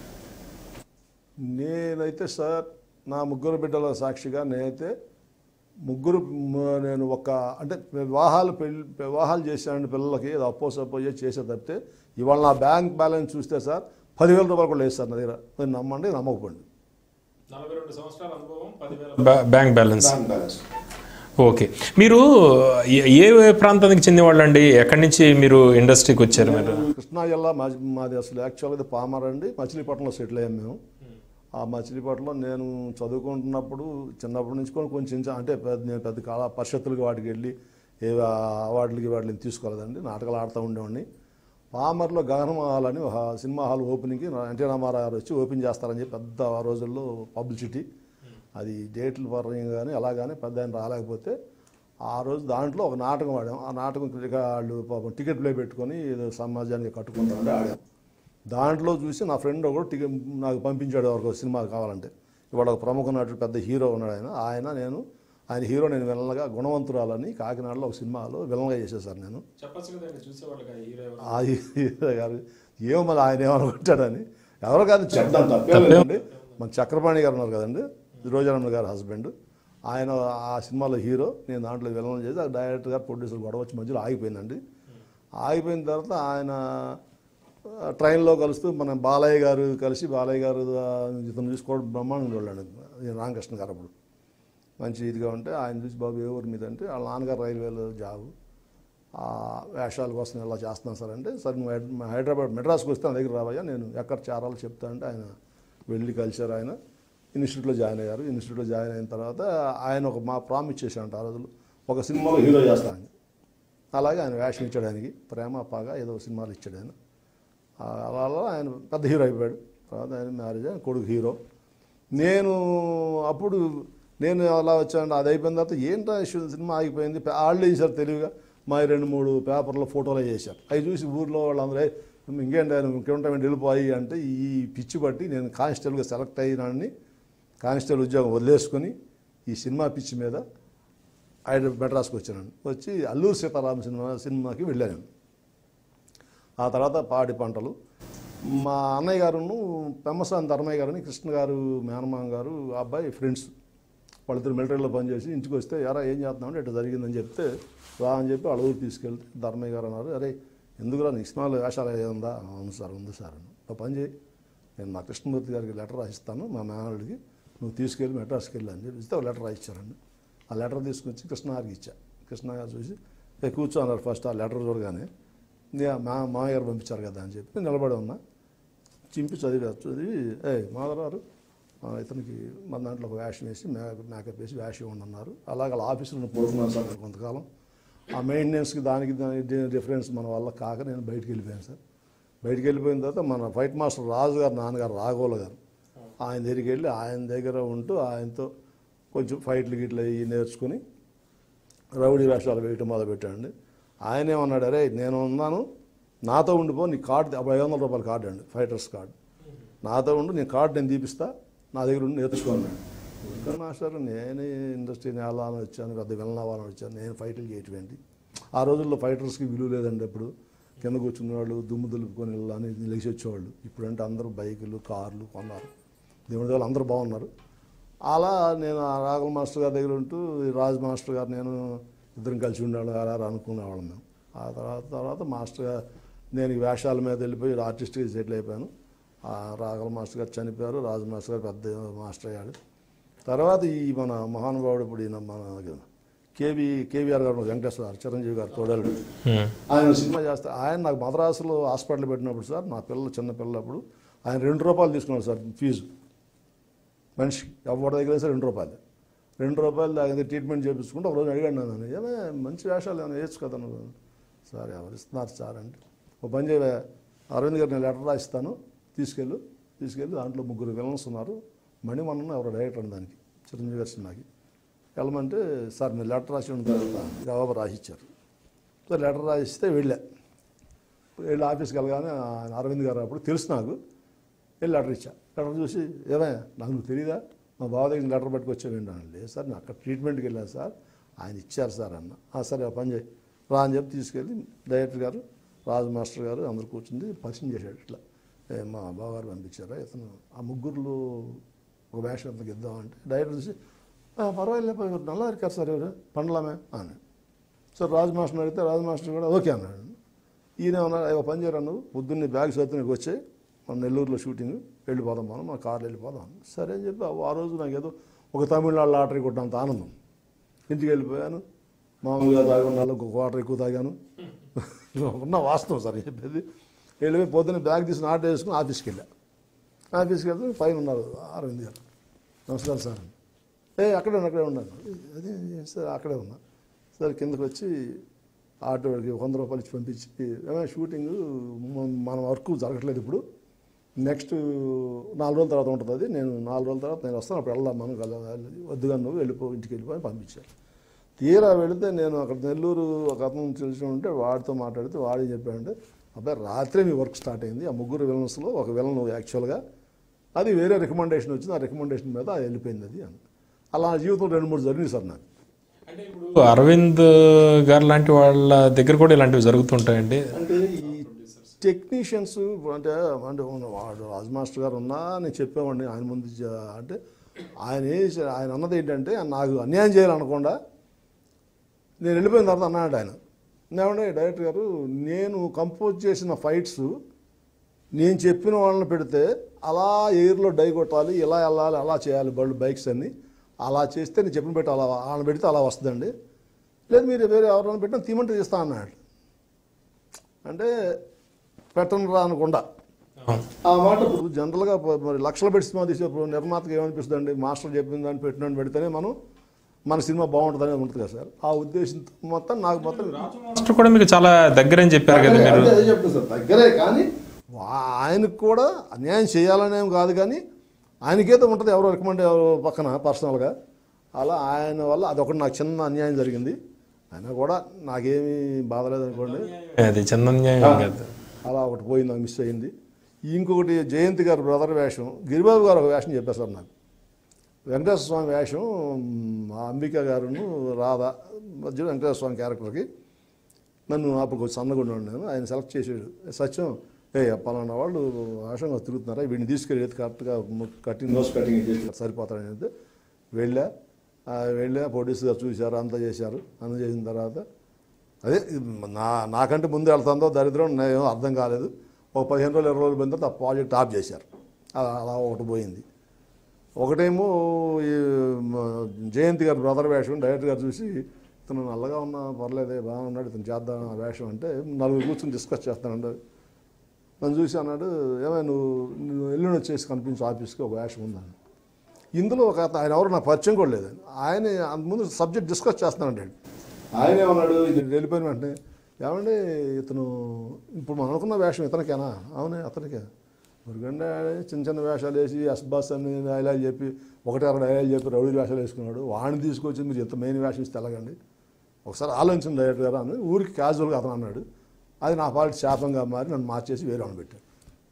S2: నేనైతే సార్ నా ముగ్గురు బిడ్డల సాక్షిగా నేనైతే ముగ్గురు నేను ఒక అంటే వివాహాలు పెళ్ళి వివాహాలు చేశాను పిల్లలకి ఏదో అప్పో సప్పో చేసే తప్పితే ఇవాళ నా బ్యాంక్ బ్యాలెన్స్ చూస్తే సార్ పదివేల రూపాయలు కూడా లేదు సార్ నా దగ్గర. నేను నమ్మండి నమ్మకపోండి.
S1: Bank balance. ఓకే, మీరు ఏ ప్రాంతానికి చెందినవాళ్ళండి? ఎక్కడి నుంచి మీరు ఇండస్ట్రీకి వచ్చారు? మీరు
S2: కృష్ణా జిల్లా మాది మాది అసలు యాక్చువల్గా పామర్ అండి. మచిలీపట్నంలో సెటిల్ అయ్యాం మేము. ఆ మచిలీపట్నంలో నేను చదువుకుంటున్నప్పుడు చిన్నప్పటి నుంచి కూడా కొంచెం అంటే పెద్ద నేను పెద్ద కళా పరిషత్తులకి వాటికి వెళ్ళి ఏ అవార్డులకి వాటిని తీసుకోలేదండి, నాటకాలు ఆడుతూ ఉండేవాడిని. పామర్లో గగనం హాల్ అని ఒక సినిమా హాల్ ఓపెనింగ్కి ఎన్టీ రామారావు గారు వచ్చి ఓపెన్ చేస్తారని చెప్పి పెద్ద ఆ రోజుల్లో పబ్లిసిటీ, అది డేట్లు పరంగా కానీ అలా కానీ పెద్ద ఆయన రాలేకపోతే ఆ రోజు దాంట్లో ఒక నాటకం ఆడాం. ఆ నాటకం వాళ్ళు పాపం టికెట్ ప్లే పెట్టుకొని ఏదో సమాజానికి కట్టుకుంటామంటే ఆడాం. దాంట్లో చూసి నా ఫ్రెండ్ ఒకటి టికెట్ నాకు పంపించాడు ఎవరికి సినిమా కావాలంటే. ఇవాళ ఒక ప్రముఖ నటుడు పెద్ద హీరో ఉన్నాడు ఆయన ఆయన నేను ఆయన హీరో నేను విలన్గా గుణవంతురాలని కాకినాడలో ఒక సినిమాలో విలన్గా చేసేసాను నేను. ఆ హీరో గారు ఏమో మళ్ళీ ఆయన ఏమని కొట్టాడని ఎవరో కాదు చెప్తాను తప్పేండి. మన చక్రపాణి గారు ఉన్నారు కదండి, రోజారమ్మ గారి హస్బెండ్, ఆయన ఆ సినిమాలో హీరో, నేను దాంట్లో విలన్ చేసి ఆ డైరెక్టర్ గారు ప్రొడ్యూసర్ గొడవ వచ్చి మధ్యలో ఆగిపోయిందండి. ఆగిపోయిన తర్వాత ఆయన ట్రైన్లో కలుస్తూ మన బాలయ్య గారు కలిసి బాలయ్య గారు ఇతను చూసుకోవడం బ్రహ్మాండంగా వెళ్ళాడు రామకృష్ణ గారు. అప్పుడు మంచి ఇదిగా ఉంటే ఆయన చూసి బాబు ఏ ఊరి మీద అంటే వాళ్ళ నాన్నగారు రైల్వేలో జాబు, ఆ వేషాల కోసం ఎలా చేస్తున్నాను సార్ అంటే, సార్ నువ్వు హైదరాబాద్ మెడ్రాస్కి వస్తే నా దగ్గర రావయ్యా నేను ఎక్కడ చేరాలో చెప్తా అంటే ఆయన వెళ్ళి కలిశారు. ఆయన ఇన్స్టిట్యూట్లో జాయిన్ అయ్యారు. ఇన్స్టిట్యూట్లో జాయిన్ అయిన తర్వాత ఆయన ఒక మా ప్రామిస్ చేశాడంట ఆ రోజులు ఒక సినిమాలో హీరో చేస్తాను. అలాగే ఆయన వేషం ఇచ్చాడు, ఆయనకి ప్రేమ పాగా ఏదో సినిమాలు ఇచ్చాడు ఆయన. అలా ఆయన పెద్ద హీరో అయిపోయాడు. తర్వాత ఆయన మ్యారేజ్ ఆయన కొడుకు హీరో. నేను అప్పుడు నేను అలా వచ్చాను. అది అయిపోయిన తర్వాత ఏంటో సినిమా ఆగిపోయింది. వాళ్ళు వేసారు తెలివిగా మా రెండు మూడు పేపర్లో ఫోటోలు చేశారు. అవి చూసి ఊర్లో వాళ్ళందరూ ఇంకేంటి ఆయన ఇంకేంటామని వెళ్ళిపోయి అంటే ఈ పిచ్చి బట్టి నేను కానిస్టేబుల్గా సెలెక్ట్ అయినాన్ని కానిస్టేబుల్ ఉద్యోగం వదిలేసుకొని ఈ సినిమా పిచ్చి మీద ఆయన మెడ్రాస్కి వచ్చాను. వచ్చి అల్లూరు సీతారామ సినిమా సినిమాకి వెళ్ళాను. ఆ తర్వాత పాడి పంటలు మా అన్నయ్య గారును పెమ్మసాని ధర్మయ్య గారని కృష్ణ గారు మేనమామ గారు అబ్బాయి ఫ్రెండ్స్, వాళ్ళిద్దరు మిలిటరీలో పనిచేసి ఇంటికి వస్తే ఎరా ఏం చేస్తున్నామంటే ఇట్లా జరిగిందని చెప్తే రా అని చెప్పి వాళ్ళ ఊరు తీసుకెళ్తే ధర్మయ్య గారు అన్నారు, అరే ఎందుకురా నీ సినిమాలో వేషాలు ఏముందా? అవును సార్ ఉంది సార్ అని. ఒక పని చేయి, నేను మా కృష్ణమూర్తి గారికి లెటర్ రాసిస్తాను మా మేనల్లుడికి, నువ్వు తీసుకెళ్ళి మెడ్రాస్కి వెళ్ళి అని చెప్పి ఇస్తే ఒక లెటర్ రాయించారండి. ఆ లెటర్ తీసుకొచ్చి కృష్ణ గారికి ఇచ్చా. కృష్ణ గారు చూసి ఏ కూర్చో అన్నారు. ఫస్ట్ ఆ లెటర్ చూడగానే మా మామయ్య గారు పంపించారు కదా అని చెప్పి నిలబడి ఉన్నా. చింపి చదివి చదివి ఏ మాధవరారు ఇతనికి మన దాంట్లో ఒక వేషం వేసి మేకప్ వేసి వేషం ఉండన్నారు. అలాగే వాళ్ళ ఆఫీసులో పోతున్నాను సార్ నేను కొంతకాలం. ఆ మెయింటెనెన్స్కి దానికి దానికి డిఫరెన్స్ మన వల్ల కాక నేను బయటికి వెళ్ళిపోయాను సార్. బయటికి వెళ్ళిపోయిన తర్వాత మన ఫైట్ మాస్టర్ రాజు గారు నాన్నగారు రాఘోల గారు ఆయన దగ్గరికి వెళ్ళి ఆయన దగ్గర ఉంటూ ఆయనతో కొంచెం ఫైట్లు గిట్లు అవి నేర్చుకుని రౌడీ వేషాలు వేయటం మొదలుపెట్టాడండి. ఆయన ఏమన్నాడు, అరే నేను ఉన్నాను నాతో ఉండిపో, నీ కార్డు అప్పుడు ఐదు వందల రూపాయల కార్డు అండి, ఫైటర్స్ కార్డు, నాతో ఉండి నీ కార్డు నేను తీపిస్తా, నా దగ్గర ఉండి నేర్చుకున్నాను. ఇంకా మాస్టర్ నేను ఇండస్ట్రీని వెళ్ళాలని వచ్చాను, పెద్ద వెళ్ళాలని వచ్చాను, నేను ఫైట్లు చేయటమేంటి. ఆ రోజుల్లో ఫైటర్స్కి విలువ లేదండి. అప్పుడు కింద కూర్చున్న వాళ్ళు దుమ్ము దులుపుకొని వెళ్ళాలని లేచి వచ్చేవాళ్ళు. ఇప్పుడంటే అందరూ బైకులు కార్లు కొన్నారు, దేవుడి వాళ్ళు అందరూ బాగున్నారు. అలా నేను ఆ రాఘవ మాస్టర్ గారి దగ్గర ఉంటూ రాజు మాస్టర్ గారు నేను ఇద్దరం కలిసి ఉండేవాళ్ళు అలా అనుకునేవాళ్ళం మేము. ఆ తర్వాత తర్వాత మాస్టర్ గారు నేను ఈ వేషాల మీద వెళ్ళిపోయి ఆర్టిస్ట్గా సెటిల్ అయిపోయాను. రాఘవ మాస్టర్ గారు చనిపోయారు, రాజు మాస్టర్ గారు పెద్ద మాస్టర్ అయ్యాడు. తర్వాత ఈ మన మహానుభావుడు ఇప్పుడు ఈయన మన కేవీ కేవీఆర్ గారు వెంకటేశ్వర గారు చిరంజీవి గారు తోడలు ఆయన సినిమా చేస్తే ఆయన నాకు మద్రాసులో హాస్పిటల్ పెట్టినప్పుడు సార్ నా పిల్లలు చిన్న పిల్లప్పుడు ఆయన రెండు రూపాయలు తీసుకున్నాడు సార్ ఫీజు మనిషికి. ఎవరి దగ్గర సార్ రెండు రూపాయలు రెండు రూపాయలు దాని ట్రీట్మెంట్ చేయించుకుంటే ఒక రోజు అడిగాడు నన్ను, ఏమే మంచి వేషాలు ఏమైనా వేయచ్చు కదా నువ్వు. సార్ ఎవరు ఇస్తున్నారు సార్ అంటే, ఒక పని చేయవే అరవింద్ గారు నేను లెటర్ రాసిస్తాను తీసుకెళ్ళు తీసుకెళ్ళి దాంట్లో ముగ్గురు విలన్స్ ఉన్నారు, మణిమన్న ఎవరు డైరెక్టర్ అని దానికి చిరంజీవి గారి సినిమాకి వెళ్ళమంటే, సార్ మీరు లెటర్ రాసి ఉంటారు జవాబు రాసిచ్చారు. సార్ లెటర్ రాసిస్తే వెళ్ళా. వెళ్ళి ఆఫీస్కి వెళ్ళగానే అరవింద్ గారు అప్పుడు తెలుసు నాకు, వెళ్ళి లెటర్ ఇచ్చా. లెటర్ చూసి ఏమే నాకు నువ్వు తెలియదా మా బావ దగ్గర లెటర్ పట్టుకొచ్చావేంటి అని. లేదు సార్ నేను అక్కడ ట్రీట్మెంట్కి వెళ్ళాను సార్, ఆయన ఇచ్చారు సార్ అన్న. సరే పని చేయి రా అని చెప్పి తీసుకెళ్ళి డైరెక్టర్ గారు రాజు మాస్టర్ గారు అందరు కూర్చుంది పరిచయం చేశాడు. ఇట్లా మా బావగారు పంపించారా ఇతను ఆ ముగ్గురులో ఒక వేషం అంతకు ఇద్దామంటే డైరెక్టర్ చూసి పర్వాలేదు నల్లగారు కాదు సార్ ఎవరు పండ్లామే అని. సార్ రాజు మాస్టర్ అడిగితే రాజు మాస్టర్ కూడా ఓకే అన్నాడు. ఈయన అన్నాడు పని చేయరా నువ్వు పొద్దున్నే బ్యాగ్ సర్దునికి వచ్చాయి మన నెల్లూరులో షూటింగ్ వెళ్ళిపోదాం మనం మన కార్లో వెళ్ళిపోదాం. సరే అని చెప్పి ఆ రోజు నాకు ఏదో ఒక తమిళనాడు లాటరీ కొట్టినంత ఆనందం. ఇంటికి వెళ్ళిపోయాను, మామూలుగా తాగున్న ఒక వాటర్ ఎక్కువ తాగాను, ఉన్న వాస్తవం సార్ చెప్పేది. వెళ్ళిపోయి పొద్దున్న బ్యాగ్ తీసుకుని ఆటో వేసుకుని ఆఫీస్కి వెళ్ళా. ఆఫీస్కి వెళ్తే పైన ఉన్నారు అరవింద్ గారు, నమస్కారం సార్. ఏ అక్కడే అక్కడే ఉన్నాను. అదే సార్ అక్కడే ఉన్నా. సరే కిందకి వచ్చి ఆటోకి వంద రూపాయలు ఇచ్చి పంపించి ఏమైనా షూటింగ్ మన వర్క్ జరగట్లేదు ఇప్పుడు, నెక్స్ట్ నాలుగు రోజుల తర్వాత ఉంటుంది అది, నేను నాలుగు రోజుల తర్వాత నేను వస్తాను అప్పుడు వెళ్దాం మనం కదా వద్దుగా నువ్వు వెళ్ళిపో ఇంటికి వెళ్ళిపోయి పంపించాను. తీరా వెళితే నేను అక్కడ నెల్లూరు ఒక అతను తెలిసి ఉంటే వాడితో మాట్లాడితే వాడు చెప్పాడంటే అబ్బాయి రాత్రే మీ వర్క్ స్టార్ట్ అయింది, ఆ ముగ్గురు విలన్స్లో ఒక విలన్ యాక్చువల్గా అది వేరే రికమెండేషన్ వచ్చింది, ఆ రికమెండేషన్ మీద అది వెళ్ళిపోయింది అది అని. అలా జీవితం రెండు మూడు జరిగింది సార్ నాకు.
S1: అరవింద్ గారు లాంటి వాళ్ళ దగ్గర కూడా ఇలాంటివి జరుగుతుంటాయండి.
S2: అంటే ఈ టెక్నీషియన్స్ అంటే అంటే వాడు రాజ్ మాస్టర్ గారు ఉన్నా నేను చెప్పేవాడిని ఆయన ముందు. అంటే ఆయన ఆయన అన్నది ఏంటంటే నాకు అన్యాయం చేయాలనకుండా నేను వెళ్ళిపోయిన తర్వాత అన్నాడు ఆయన, ఏమంటే డైరెక్టర్ గారు నేను కంపోజ్ చేసిన ఫైట్స్ నేను చెప్పిన వాళ్ళని పెడితే అలా ఎయిర్లో డై కొట్టాలి, ఇలా వెళ్ళాలి, అలా చేయాలి బళ్ళు బైక్స్ అన్నీ, అలా చేస్తే నేను చెప్పిన పెట్టి అలా వాళ్ళని పెడితే అలా వస్తుందండి, లేదు మీరు వేరే ఎవరైనా పెట్టినా తీమంటే తీస్తా అన్నాడు. అంటే పెట్టను రా అనకుండా ఆ మాట ఇప్పుడు జనరల్గా మరి లక్షలు పెట్టి సినిమా తీసేప్పుడు నిర్మాతకి ఏమనిపిస్తుంది అండి, మాస్టర్ చెప్పిన దాన్ని పెట్టినట్టు పెడితేనే మనం మన సినిమా బాగుంటుంది అనేది ఉంటుంది కదా సార్. ఆ ఉద్దేశంతో మొత్తం నాకు మొత్తం
S1: మాస్టర్ కూడా మీకు చాలా దగ్గర అని చెప్పారు కదా మీరు.
S2: అదే చెప్తాను సార్ దగ్గరే, కానీ ఆయనకు కూడా అన్యాయం చేయాలనేం కాదు, కానీ ఆయనకేదో ఉంటుంది ఎవరో రికమెండ్ ఎవరో పక్కన పర్సనల్గా, అలా ఆయన వల్ల అదొకటి నాకు చిన్న అన్యాయం జరిగింది. ఆయన కూడా నాకేమీ బాధ లేదనుకోండి,
S1: అది చిన్న అన్యాయం కాదు,
S2: అలా ఒకటి పోయింది నాకు మిస్ అయింది. ఇంకొకటి జయంతి గారు బ్రదర్ వేషం, గిరిబాబు గారు ఒక వేషం చెప్పారు సార్ నాకు. వెంకటేశ్వర స్వామి వేషం అంబిక గారును రాధా మధ్యలో వెంకటేశ్వర స్వామి క్యారెక్టర్కి నన్ను అప్పుడు కొంచెం సన్నగుండా నేను, ఆయన సెలెక్ట్ చేసాడు. సత్యం ఏ పలానా వాళ్ళు వేషంగా తిరుగుతున్నారా, వీడిని తీసుకెళ్ళి కరెక్ట్గా కటింగ్ నోస్ కటింగ్ చేసి సరిపోతాడని అయితే వెళ్ళా. వెళ్ళా ప్రొడ్యూసర్ గారు చూశారు, అంతా చేశారు. అంతా చేసిన తర్వాత అదే నా నాకంటే ముందు వెళ్తుందో దరిద్రం నేను అర్థం కాలేదు. ఒక పదిహేను రోజులు ఇరవై రోజులు పోయిన తర్వాత ఆ ప్రాజెక్ట్ ఆఫ్ చేశారు. అలా ఒకటి పోయింది. ఒకటేమో ఈ జయంతి గారి బ్రదర్ వేషం డైరెక్టర్ గారు చూసి ఇతను నల్లగా ఉన్నా పర్లేదే బాగున్నాడు ఇతను చేద్దాం ఆ వేషం అంటే నలుగురు కూర్చొని డిస్కస్ చేస్తానండి. నన్ను చూసి అన్నాడు, ఏమైనా నువ్వు నువ్వు ఎల్లుండి వచ్చేసి కనిపించు ఆఫీస్కి ఒక వేషం ఉందని. ఇందులో ఒక ఆయన ఎవరు నాకు పరిచయం కూడా లేదండి. ఆయన అంతకుముందు సబ్జెక్ట్ డిస్కస్ చేస్తున్నానండి. ఆయన ఏమన్నాడు, ఇది వెళ్ళిపోయిన వెంటనే, ఏమంటే ఇతను ఇప్పుడు మనం అనుకున్న వేషం ఇతనికేనా? అవునే అతనికే. మురుగండే చిన్న చిన్న వేషాలు వేసి ఎస్ బాస్ అని డైలాగ్ చెప్పి ఒకటి అర డైలాగ్ చెప్పి రౌడీ వేషాలు వేసుకున్నాడు. వాడిని తీసుకొచ్చి మీరు ఎంత మెయిన్ వేషం ఇస్తే ఎలాగండి? ఒకసారి ఆలోచించండి డైరెక్టర్ గారు అని ఊరికి క్యాజువల్గా అతను అన్నాడు. అది నా పార్టీ శాపంగా మారి నన్ను మార్చేసి వేరే వాడిని పెట్టాడు.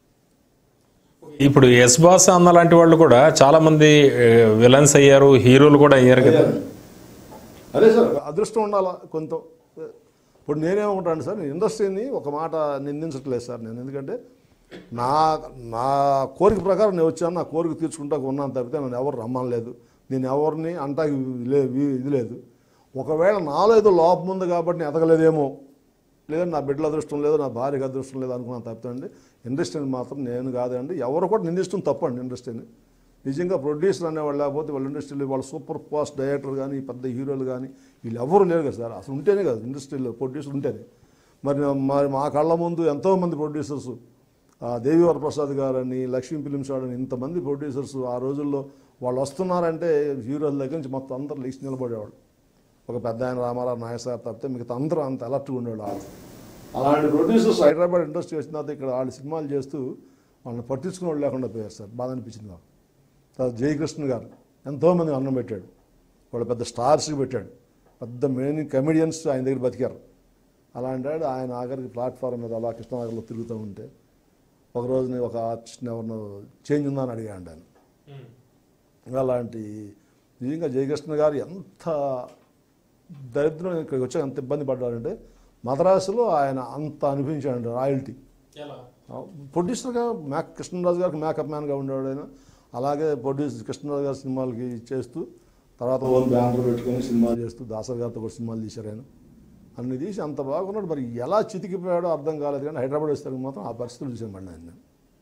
S1: ఇప్పుడు ఎస్ బాస్ అన్న లాంటి వాళ్ళు కూడా చాలా మంది విలన్స్ అయ్యారు, హీరోలు కూడా అయ్యారు కదా.
S2: అదే సార్ అదృష్టం ఉండాలా కొంత. ఇప్పుడు నేనేమంటాను సార్, ఇండస్ట్రీని ఒక మాట నిందించట్లేదు సార్ నేను. ఎందుకంటే నా నా కోరిక ప్రకారం నేను వచ్చాను, నా కోరిక తీర్చుకుంటా ఉన్నాను తప్పితే నన్ను ఎవరు రమ్మనలేదు. నేను ఎవరిని అంటా ఇది లేదు. ఒకవేళ నాలో ఏదో లోపం ఉంది కాబట్టి నేను ఎదగలేదేమో, లేదా నా బిడ్డల అదృష్టం లేదు, నా భార్యకి అదృష్టం లేదు అనుకున్నాను తప్పుతండి. ఇండస్ట్రీని మాత్రం నేను కాదండి, ఎవరు కూడా నిందిష్టం తప్పండి. ఇండస్ట్రీని నిజంగా ప్రొడ్యూసర్ అనేవాళ్ళు లేకపోతే వాళ్ళ ఇండస్ట్రీలో వాళ్ళ సూపర్ ఫాస్ట్ డైరెక్టర్ కానీ పెద్ద హీరోలు కానీ వీళ్ళు ఎవరు లేరు కదా సార్. అసలు ఉంటేనే కదా ఇండస్ట్రీలో ప్రొడ్యూసర్ ఉంటేనే. మరి మరి మా కళ్ళ ముందు ఎంతోమంది ప్రొడ్యూసర్స్, దేవివర ప్రసాద్ గారని, లక్ష్మీ ఫిలిమ్స్ వాడని, ఇంతమంది ప్రొడ్యూసర్స్ ఆ రోజుల్లో వాళ్ళు వస్తున్నారంటే హీరోల దగ్గర నుంచి మొత్తం అందరూ లేచి నిలబడేవాళ్ళు. ఒక పెద్ద ఆయన రామారావు నాయసార్ తప్పితే మిగతా అందరూ అంత అలర్ట్గా ఉండేవాళ్ళు. అలాంటి ప్రొడ్యూసర్స్ హైదరాబాద్ ఇండస్ట్రీ వచ్చిన తర్వాత ఇక్కడ వాళ్ళు సినిమాలు చేస్తూ వాళ్ళని పట్టించుకునే వాళ్ళు లేకుండా పోయారు సార్. బాధ అనిపించింది నాకు. తర్వాత జయకృష్ణ గారు ఎంతోమంది అన్నం పెట్టాడు, వాళ్ళు పెద్ద స్టార్స్కి పెట్టాడు, పెద్ద మెయిన్ కమెడియన్స్ ఆయన దగ్గర బతికారు. అలాంటి ఆయన ఆఖరికి ప్లాట్ఫామ్ మీద అలా కృష్ణనగర్లో తిరుగుతూ ఉంటే ఒకరోజు నేను ఒక ఆర్టిస్ట్ని ఎవరినో చేంజ్ ఉందా అని అడిగాను ఆయన. అలాంటి నిజంగా జయకృష్ణ గారు ఎంత దరిద్రం ఇక్కడికి వచ్చి ఎంత ఇబ్బంది పడ్డారంటే మద్రాసులో ఆయన అంత అనిపించాడు. రాయల్టీ ప్రొడ్యూసర్గా మ్యాక్ కృష్ణరాజు గారికి మేకప్ మ్యాన్గా ఉండేవాడు ఆయన. అలాగే ప్రొడ్యూసర్ కృష్ణరాజు గారి సినిమాలకి చేస్తూ తర్వాత ఓన్ బ్యానర్ పెట్టుకొని సినిమాలు చేస్తూ దాసర్ గారితో కూడా సినిమాలు తీశారు ఆయన. అన్ని తీసి అంత బాగున్నాడు. మరి ఎలా చితికిపోయాడో అర్థం కాలేదు, కానీ హైదరాబాద్ వస్తే మాత్రం ఆ పరిస్థితులు చూసాను బండి ఆయన.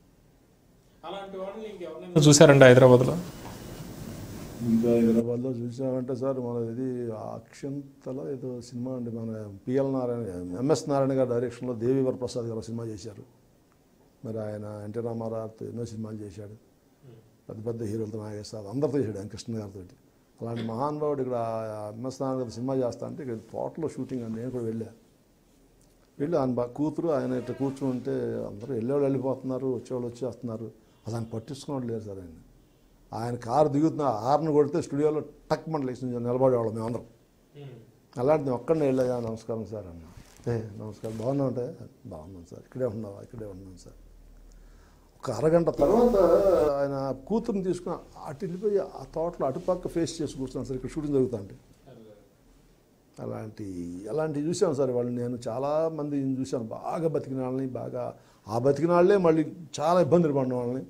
S1: చూసారండి హైదరాబాద్లో?
S2: ఇంకా హైదరాబాద్లో చూసామంటే సార్ మన ఇది అక్షంతల ఏదో సినిమా అండి, మన పిఎల్ నారాయణ ఎంఎస్ నారాయణ గారి డైరెక్షన్లో దేవివర ప్రసాద్ గారు సినిమా చేశారు. మరి ఆయన ఎన్టీ రామారావుతో ఎన్నో సినిమాలు చేశాడు, పెద్ద పెద్ద హీరోలతో నాగేశ్వర అందరితో చేశాడు ఆయన కృష్ణ గారితో. అలాంటి మహానుభావుడు ఇక్కడ ఎంఎస్ నారాయణ గారు సినిమా చేస్తా అంటే ఇక్కడ తోటలో షూటింగ్ అండి. నేను కూడా వెళ్ళా. వెళ్ళి ఆయన బా కూతురు ఆయన ఇట్లా కూర్చుంటే అందరూ వెళ్ళేవాళ్ళు వెళ్ళిపోతున్నారు, వచ్చేవాళ్ళు వచ్చేస్తున్నారు. అసలు ఆయన పట్టించుకున్నాడు లేదు సార్ ఆయన. ఆయన కారు దిగుతున్న హార్న్ కొడితే స్టూడియోలో టక్ మన లేచి నిలబడేవాళ్ళం మేమందరం. అలాంటి నేను ఒక్కడనే వెళ్ళా. నమస్కారం సార్ అన్న. ఏ నమస్కారం, బాగున్నా అంటే బాగున్నాను సార్, ఇక్కడే ఉన్నావా? ఇక్కడే ఉన్నాను సార్. ఒక అరగంట తర్వాత ఆయన కూతురుని తీసుకుని అటు వెళ్ళిపోయి ఆ తోటలో అటుపక్క ఫేస్ చేసి కూర్చున్నాను సార్. ఇక్కడ షూటింగ్ జరుగుతా అంటే అలాంటి అలాంటివి చూశాను సార్. వాళ్ళు నేను చాలామంది చూశాను బాగా బతికిన వాళ్ళని, బాగా ఆ బతికిన వాళ్ళే మళ్ళీ చాలా ఇబ్బందులు పడిన వాళ్ళని.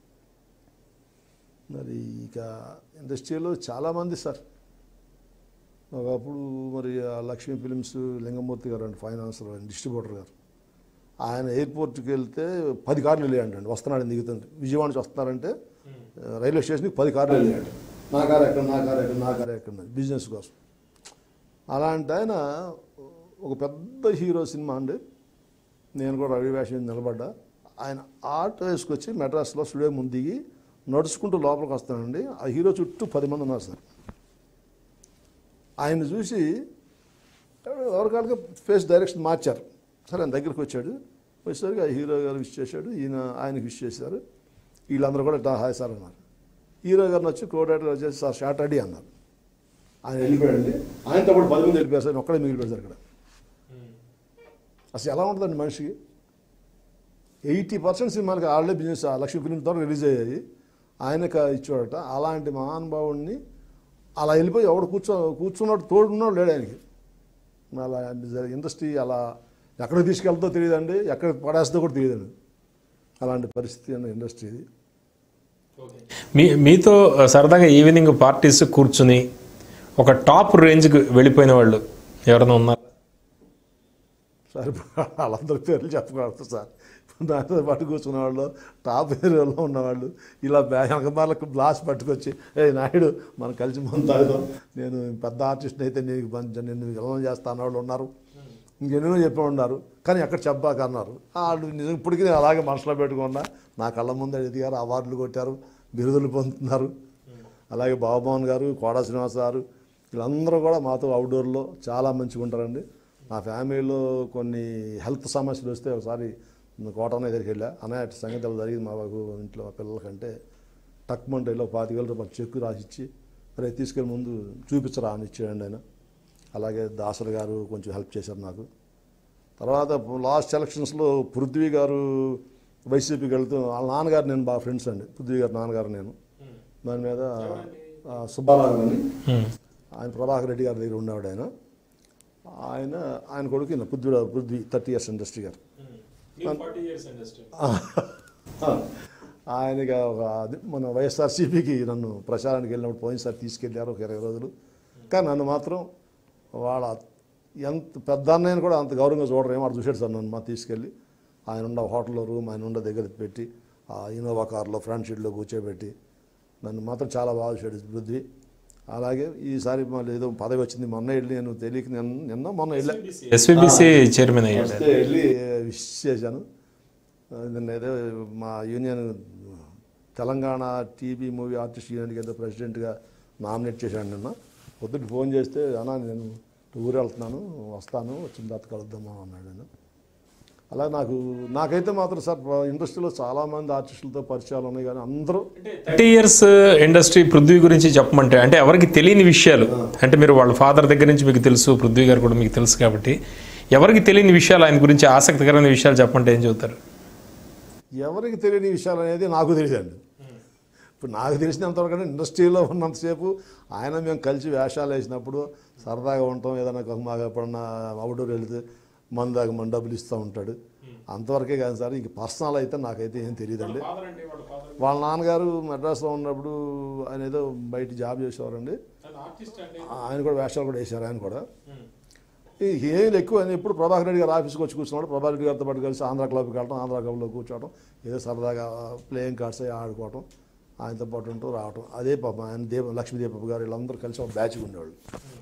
S2: మరి ఇక ఇండస్ట్రీలో చాలామంది సార్ ఒకప్పుడు మరి లక్ష్మీ ఫిలిమ్స్ లింగమూర్తి గారు అండి ఫైనాన్సర్ డిస్ట్రిబ్యూటర్ గారు, ఆయన ఎయిర్పోర్ట్కి వెళ్తే పది కార్లు వెళ్ళాయండి. వస్తున్నాడు దిగుతుంది విజయవాడ నుంచి వస్తున్నారంటే రైల్వే స్టేషన్కి పది కార్లు వెళ్ళాడు. నా కారు ఎక్కడ నా కారు ఎక్కడ నా కారు ఎక్కడ బిజినెస్ కోసం. అలాంటి ఆయన ఒక పెద్ద హీరో సినిమా అండి, నేను కూడా రవి వేషం నిలబడ్డా. ఆయన ఆటో వేసుకొచ్చి మెడ్రాస్లో స్టూడియో ముందు దిగి నడుచుకుంటూ లోపలికి వస్తానండి. ఆ హీరో చుట్టూ పది మంది ఉన్నారు సార్. ఆయన చూసి ఎవరికాళ్ళకి ఫేస్ డైరెక్షన్ మార్చారు. సరే ఆయన దగ్గరికి వచ్చాడు. వచ్చేసరికి ఆ హీరో గారు విష్ చేశాడు, ఈయన ఆయనకి విష్ చేశారు. వీళ్ళందరూ కూడా ఇట్లా హాయ్ సార్ అన్నారు. హీరో గారిని వచ్చి కోఆర్డినేటర్ వచ్చేసి సార్ షార్ట్ అడి అన్నారు. ఆయన వెళ్ళిపోయాడండి. ఆయనతో కూడా పది మంది వెళ్ళిపోయారు సార్, ఒక్కడే మిగిలిపోయారు సార్ ఇక్కడ. అసలు ఎలా ఉంటుందండి మనిషికి? ఎయిటీ పర్సెంట్ సినిమాలకి ఆల్రెడీ బిజినెస్ లక్ష్మీ ఫిలిం ద్వారా రిలీజ్ అయ్యాయి, ఆయనకు ఇచ్చాడట. అలాంటి మహానుభావుడిని అలా వెళ్ళిపోయి ఎవడు కూర్చో కూర్చున్నాడు తోడున్నాడు లేడు ఆయనకి. అలా ఇండస్ట్రీ అలా ఎక్కడికి తీసుకెళ్తో తెలియదండి, ఎక్కడికి పడేస్తుందో కూడా తెలియదండి. అలాంటి పరిస్థితి అన్న ఇండస్ట్రీ ఇది.
S1: మీ మీతో సరదాగా ఈవినింగ్ పార్టీస్ కూర్చుని ఒక టాప్ రేంజ్కి వెళ్ళిపోయిన వాళ్ళు ఎవరైనా ఉన్నారు
S2: సార్? వాళ్ళందరి పేర్లు చెప్పకూడదు సార్. దాంతో పట్టు కూర్చున్న వాళ్ళు టాప్ ఏరియాలో ఉన్నవాళ్ళు ఇలా వెనకమాలకు గ్లాస్ పట్టుకొచ్చి ఏ నాయుడు మనం కలిసి ముందు తాగుదాం, నేను పెద్ద ఆర్టిస్ట్ అయితే నీకు మంచి నిన్ను విలనం చేస్తా అన్నవాళ్ళు ఉన్నారు, ఇంకెన్నో చెప్పి ఉన్నారు. కానీ ఎక్కడ చెప్పాక అన్నారు వాళ్ళు. నిజం ఇప్పటికీ నేను అలాగే మనసులో పెట్టుకున్నా. నా కళ్ళ ముందే ఎదిగారు, అవార్డులు కొట్టారు, బిరుదులు పొందుతున్నారు. అలాగే బాబుమోహన్ గారు, కోడా శ్రీనివాస్ గారు వీళ్ళందరూ కూడా మాతో అవుట్డోర్లో చాలా మంచిగా ఉంటారండి. నా ఫ్యామిలీలో కొన్ని హెల్త్ సమస్యలు వస్తే ఒకసారి కోటన్న దగ్గరికి వెళ్ళా, అన్నయ్య సంగతి జరిగింది మా బాబు ఇంట్లో మా పిల్లలకంటే టక్మంటే వెళ్ళి ఒక పాతిక వేల రూపాయలు చెక్కు రాసిచ్చి అరే తీసుకెళ్ళి ముందు చూపించరా అని ఇచ్చాడండి ఆయన. అలాగే దాసరి గారు కొంచెం హెల్ప్ చేశారు నాకు. తర్వాత లాస్ట్ ఎలక్షన్స్లో పృథ్వీ గారు వైసీపీకి వెళ్తూ వాళ్ళ నాన్నగారు నేను బాగా ఫ్రెండ్స్ అండి. పృథ్వీ గారు నాన్నగారు నేను. దాని మీద సుబ్బారావు అని ఆయన ప్రభాకర్ రెడ్డి గారి దగ్గర ఉండేవాడు. ఆయన ఆయన ఆయన కొడుకు ఈయన Prithvi Prithvi thirty years industry garu. ఆయనకి ఒక మన వైఎస్ఆర్సీపీకి నన్ను ప్రచారానికి వెళ్ళినప్పుడు పోయినసారి తీసుకెళ్ళారు ఒక ఇరవై రోజులు. కానీ నన్ను మాత్రం వాళ్ళ ఎంత పెద్ద అన్నయ్యను కూడా అంత గౌరవంగా చూడరు. ఏమో చూసాడు సార్ నన్ను మా తీసుకెళ్ళి ఆయన ఉన్న హోటల్లో రూమ్ ఆయన ఉన్న దగ్గర పెట్టి ఆ ఇన్నోవా కార్లో ఫ్రంట్ సీట్లో కూర్చోబెట్టి నన్ను మాత్రం చాలా బాగా చూశాడు పృథ్వీ. అలాగే ఈసారి మళ్ళీ ఏదో పదవి వచ్చింది, మొన్న వెళ్ళి నేను తెలియక నిన్న నిన్న మొన్న వెళ్ళా
S1: ఎస్వీబీసీ చైర్మన్
S2: వస్తే వెళ్ళి విష్ చేశాను. నిన్న ఏదో మా union Telangana TV movie artist యూనియన్కి ఏదో ప్రెసిడెంట్గా నామినేట్ చేశాను. నిన్న పొద్దున్న ఫోన్ చేస్తే అన్నా నేను ఊరు వెళ్తున్నాను వస్తాను వచ్చిన తర్వాత కలుద్దామా అన్నాడు. నేను అలా నాకు నాకైతే మాత్రం సార్ ఇండస్ట్రీలో చాలామంది ఆర్టిస్టులతో పరిచయాలు ఉన్నాయి. కానీ అందరూ
S1: థర్టీ ఇయర్స్ ఇండస్ట్రీ పృథ్వీ గురించి చెప్పమంటే అంటే ఎవరికి తెలియని విషయాలు అంటే మీరు వాళ్ళ ఫాదర్ దగ్గర నుంచి మీకు తెలుసు, పృథ్వీ గారు కూడా మీకు తెలుసు కాబట్టి ఎవరికి తెలియని విషయాలు ఆయన గురించి ఆసక్తికరమైన విషయాలు చెప్పమంటే ఏం చెబుతారు?
S2: ఎవరికి తెలియని విషయాలు అనేది నాకు తెలియదండి. ఇప్పుడు నాకు తెలిసినంతవరకు అంటే ఇండస్ట్రీలో ఉన్నంతసేపు ఆయన మేము కలిసి వేషాలు వేసినప్పుడు సరదాగా ఉంటాం. ఏదైనా మాకు ఎప్పుడన్నా అవుట్డోర్ వెళితే మన దాకా మన డబ్బులు ఇస్తూ ఉంటాడు, అంతవరకే కాదు సార్. ఇంక పర్సనల్ అయితే నాకైతే ఏం తెలియదండి. వాళ్ళ నాన్నగారు మెడ్రాస్లో ఉన్నప్పుడు ఆయన ఏదో బయట జాబ్ చేసేవారండి. ఆయన కూడా వేషాలు కూడా వేశారు. ఆయన కూడా ఏం ఎక్కువ ఆయన ఎప్పుడు ప్రభాకర్ రెడ్డి గారు ఆఫీస్కి వచ్చి కూర్చున్నాడు. ప్రభాకర్ రెడ్డి గారితో పాటు కలిసి ఆంధ్ర క్లబ్కి వెళ్ళడం, ఆంధ్ర క్లబ్లో కూర్చోవడం, ఏదో సరదాగా ప్లేయింగ్ కార్డ్స్ అవి ఆడుకోవడం, ఆయనతో పాటు ఉంటూ రావటం. అదే పాపం ఆయన దీప లక్ష్మీదీప గారు వీళ్ళందరూ కలిసి ఒక బ్యాచ్గా ఉండేవాళ్ళు.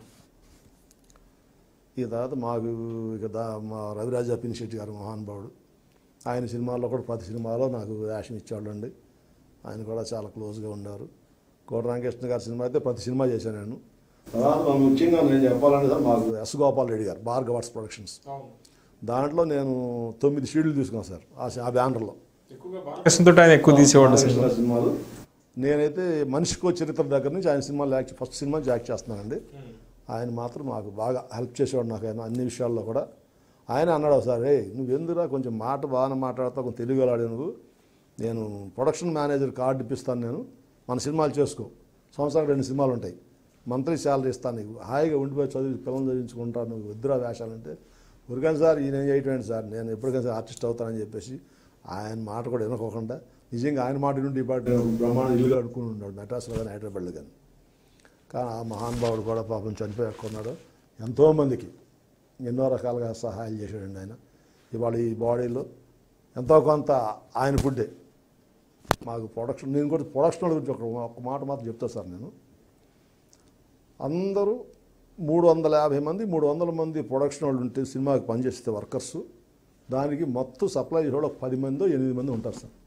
S2: ఈ తర్వాత మాకు ఇక దా మా రవిరాజ పినిశెట్టి గారు మహానుభావుడు, ఆయన సినిమాల్లో కూడా ప్రతి సినిమాలో నాకు వేషం ఇచ్చేవాళ్ళు అండి. ఆయన కూడా చాలా క్లోజ్గా ఉన్నారు. కోట రామకృష్ణ గారి సినిమా అయితే ప్రతి సినిమా చేశాను నేను. తర్వాత ముఖ్యంగా నేను చెప్పాలంటే సార్ మాకు ఎస్ గోపాల్ రెడ్డి గారు భార్గవ ఆర్ట్స్ ప్రొడక్షన్స్, దాంట్లో నేను తొమ్మిది షీడ్లు తీసుకున్నాను సార్ ఆ బ్యానర్లో.
S1: ఎక్కువ తీసేవాళ్ళు
S2: సినిమాలు నేనైతే మనిషికో చరిత్ర దగ్గర నుంచి ఆయన సినిమాలు యాక్ట్ ఫస్ట్ సినిమా నుంచి యాక్ట్ చేస్తున్నానండి. ఆయన మాత్రం నాకు బాగా హెల్ప్ చేసేవాడు నాకు ఆయన అన్ని విషయాల్లో కూడా. ఆయన అన్నాడు ఒకసారి, నువ్వు ఎందుకురా కొంచెం మాట బాగానే మాట్లాడతావు, కొంచెం తెలుగు వెళ్ళాడు నువ్వు, నేను ప్రొడక్షన్ మేనేజర్ కార్డు ఇప్పిస్తాను, నేను మన సినిమాలు చేసుకో, సంవత్సరానికి రెండు సినిమాలు ఉంటాయి, మంత్లీ శాలరీ ఇస్తాను నీకు, హాయిగా ఉండిపోయి చదివి పిల్లలు చదివించుకుంటాను, నువ్వు వద్దురా వేషాలంటే. ఉరికాను సార్ ఈయన ఏం చేయటం సార్, నేను ఎప్పటికైనా సార్ ఆర్టిస్ట్ అవుతానని చెప్పేసి ఆయన మాట కూడా వినకోకుండా నిజంగా ఆయన మాట నుండి ఇప్పటి బ్రహ్మాండ ఇల్లు కడుక్కుని ఉన్నాడు మెడ్రాస్లో కానీ హైదరాబాద్లో కానీ. కానీ ఆ మహానుభావుడు కూడా పాపం చనిపోయాకున్నాడు. ఎంతోమందికి ఎన్నో రకాలుగా సహాయాలు చేశాడండి ఆయన. ఇవాళ ఈ బాడీలో ఎంతో కొంత ఆయన ఫుడ్డే మాకు ప్రొడక్షన్. నేను కూడా ప్రొడక్షన్ గురించి ఒక ఒక మాట మాత్రం చెప్తా సార్. నేను అందరూ మూడు వందల యాభై మంది మూడు వందల మంది ప్రొడక్షన్ వాళ్ళు ఉంటే సినిమాకి పనిచేస్తే వర్కర్స్, దానికి మొత్తం సప్లై చేసేవాళ్ళు పది మంది ఎనిమిది మంది ఉంటారు సార్.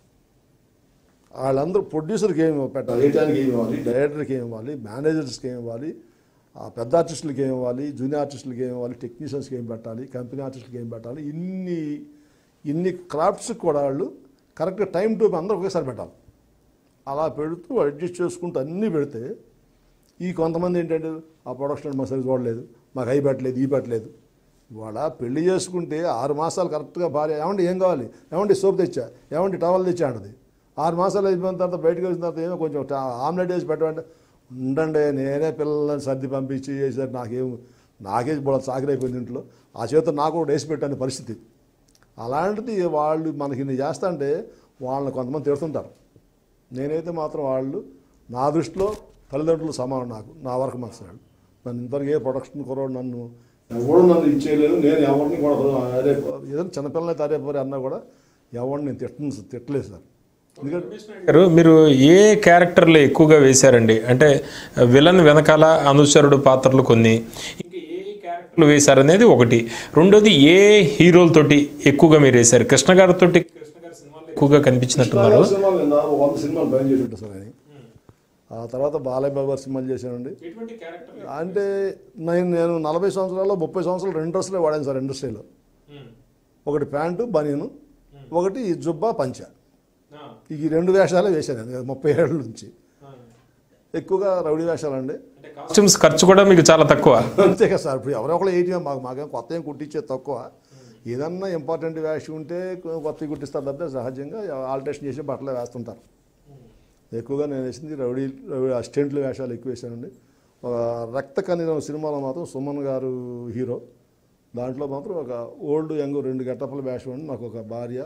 S2: వాళ్ళందరూ ప్రొడ్యూసర్కి ఏమి పెట్టాలి, రేటానికి ఏమి ఇవ్వాలి, డైరెక్టర్కి ఏమి ఇవ్వాలి, మేనేజర్స్కి ఏమి ఇవ్వాలి, పెద్ద ఆర్టిస్టులకి ఏమి ఇవ్వాలి, జూనియర్ ఆర్టిస్టులకి ఏమి ఇవ్వాలి, టెక్నీషియన్స్కి ఏం పెట్టాలి, కంపెనీ ఆర్టిస్టులకి ఏం పెట్టాలి, ఇన్ని ఇన్ని క్రాఫ్ట్స్కి కూడా వాళ్ళు కరెక్ట్గా టైం టు అందరూ ఒకేసారి పెట్టాలి. అలా పెడుతూ అడ్జస్ట్ చేసుకుంటూ అన్నీ పెడితే ఈ కొంతమంది ఏంటంటే ఆ ప్రొడక్షన్ మా సరి చూడలేదు, మాకు అయి పెట్టలేదు, ఈ పెట్టలేదు. ఇవాళ పెళ్లి చేసుకుంటే ఆరు మాసాలు కరెక్ట్గా భార్య ఏమంటే ఏం కావాలి, ఏమంటే సోప్ తెచ్చా, ఏమంటే టవల్ తెచ్చా అంటది. ఆరు మాసాలు అయిపోయిన తర్వాత బయటకు వచ్చిన తర్వాత ఏమో కొంచెం ఆమ్లెట్ వేసి పెట్టమంటే ఉండండి నేనే పిల్లల్ని సర్ది పంపించి చేసారు, నాకేం నాకే బోళ సాకిరైపోయింది ఇంట్లో, ఆ చేత నాకు కూడా వేసి పెట్టాను పరిస్థితి. అలాంటిది వాళ్ళు మనకి ఇన్ని చేస్తుంటే వాళ్ళని కొంతమంది తిడుతుంటారు. నేనైతే మాత్రం వాళ్ళు నా దృష్టిలో తల్లిదండ్రులు సమానం. నాకు నా వరకు మాట్లాడు నన్ను ఇంతవరకు ఏ ప్రొడక్షన్ కురవాడు నన్ను ఎవరు నన్ను ఇచ్చేయలేదు. నేను ఎవరిని కూడా అదే ఏదైనా చిన్నపిల్లలైతే అదే పోరే అన్నా కూడా ఎవరిని నేను తిట్టను తిట్టలేదు సార్. ఎందుకంటే
S1: గారు మీరు ఏ క్యారెక్టర్లు ఎక్కువగా వేశారండి? అంటే విలన్ వెనకాల అనుచరుడు పాత్రలు కొన్ని, ఇంకా ఏ క్యారెక్టర్లు వేశారనేది ఒకటి. రెండోది ఏ హీరోలతోటి ఎక్కువగా మీరు వేశారు? కృష్ణ గారితో కృష్ణ గారి సినిమాలు ఎక్కువగా కనిపించినట్టున్నారు.
S2: సినిమాలు విన్నా వంద సినిమాలు భయం చేసి సార్ అని. ఆ తర్వాత బాలయ్య బాబు గారు సినిమాలు చేశానండి. అంటే నేను నేను నలభై సంవత్సరాల్లో ముప్పై సంవత్సరాలు రెండు డ్రెస్సులే వాడాను సార్ ఇండస్ట్రీలో. ఒకటి ప్యాంటు బనీను, ఒకటి జుబ్బా పంచ, ఈ రెండు వేషాలే వేశాను నేను ముప్పై ఏళ్ళ నుంచి. ఎక్కువగా రౌడీ వేషాలండి.
S1: కాస్ట్యూమ్స్ ఖర్చు కూడా మీకు చాలా తక్కువ.
S2: అంతే కదా సార్. ఇప్పుడు ఎవరో ఒకళ్ళు ఏటీఎం మాకు మాకేం కొత్త ఏం కుట్టించేది తక్కువ. ఏదన్నా ఇంపార్టెంట్ వేషం ఉంటే కొత్తవి కుట్టిస్తారు తప్పితే సహజంగా ఆల్టరేషన్ చేసి బట్టలు వేస్తుంటారు. ఎక్కువగా నేను వేసింది రౌడీ రౌడీ అసిస్టెంట్లు వేషాలు ఎక్కువ వేసానండి. రక్త కన్నీరం సినిమాలో మాత్రం సుమన్ గారు హీరో, దాంట్లో మాత్రం ఒక ఓల్డ్ యంగ్ రెండు గెటప్ల వేషం అండి. నాకు ఒక భార్య,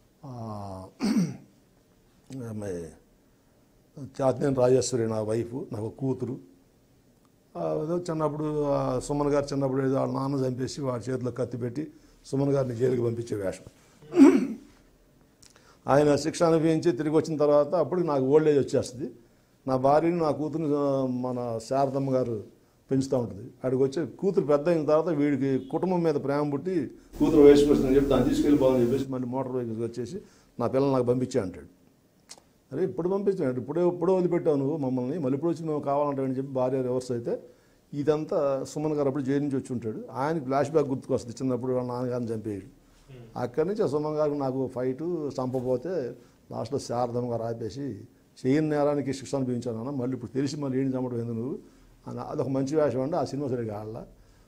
S2: చాతినేని రాజేశ్వరి నా వైఫ్, నాకు కూతురు. ఏదో చిన్నప్పుడు సుమన్ గారు చిన్నప్పుడు ఏదో వాళ్ళ నాన్న చంపేసి వాడి చేతిలో కత్తి పెట్టి సుమన్ గారిని జైలుకి పంపించే వేషం. ఆయన శిక్ష అనుభవించి తిరిగి వచ్చిన తర్వాత అప్పుడు నాకు ఓల్డ్ ఏజ్ వచ్చేస్తుంది. నా భార్యని నా కూతురుని మన శారదమ్మ గారు పెంచుతూ ఉంటుంది. అక్కడికి వచ్చి కూతురు పెద్ద అయిన తర్వాత వీడికి కుటుంబం మీద ప్రేమ పుట్టి కూతురు వయసుకు వచ్చిందని చెప్పి దాన్ని తీసుకెళ్ళిపోవాలని చెప్పేసి మళ్ళీ మోటార్ వెహికల్స్ వచ్చేసి నా పిల్లలు నాకు పంపించే అంటాడు. అరే ఇప్పుడు పంపించాడు, ఇప్పుడే ఇప్పుడే వదిలిపెట్టావు నువ్వు మమ్మల్ని, మళ్ళీ ఇప్పుడు వచ్చి మేము కావాలంటాడని చెప్పి భార్య రివర్స్ అయితే ఇదంతా సుమన్ గారు అప్పుడు జైలు నుంచి వచ్చి ఉంటాడు. ఆయనకి ఫ్లాష్ బ్యాక్ గుర్తుకొస్తుంది చిన్నప్పుడు వాళ్ళ నాన్నగారిని చంపేయడు. అక్కడి నుంచి సుమన్ గారు నాకు ఫైటు చంపబోతే లాస్ట్లో శారదమ్మ గారు ఆపేసి చేయని నేరానికి శిక్ష అనిపించాను అన్న, మళ్ళీ ఇప్పుడు తెలిసి మళ్ళీ ఏంటి చంపడం ఏంది నువ్వు అని. అదొక మంచి వేషం అండి. ఆ సినిమా సరిగ్గా ఆడలా.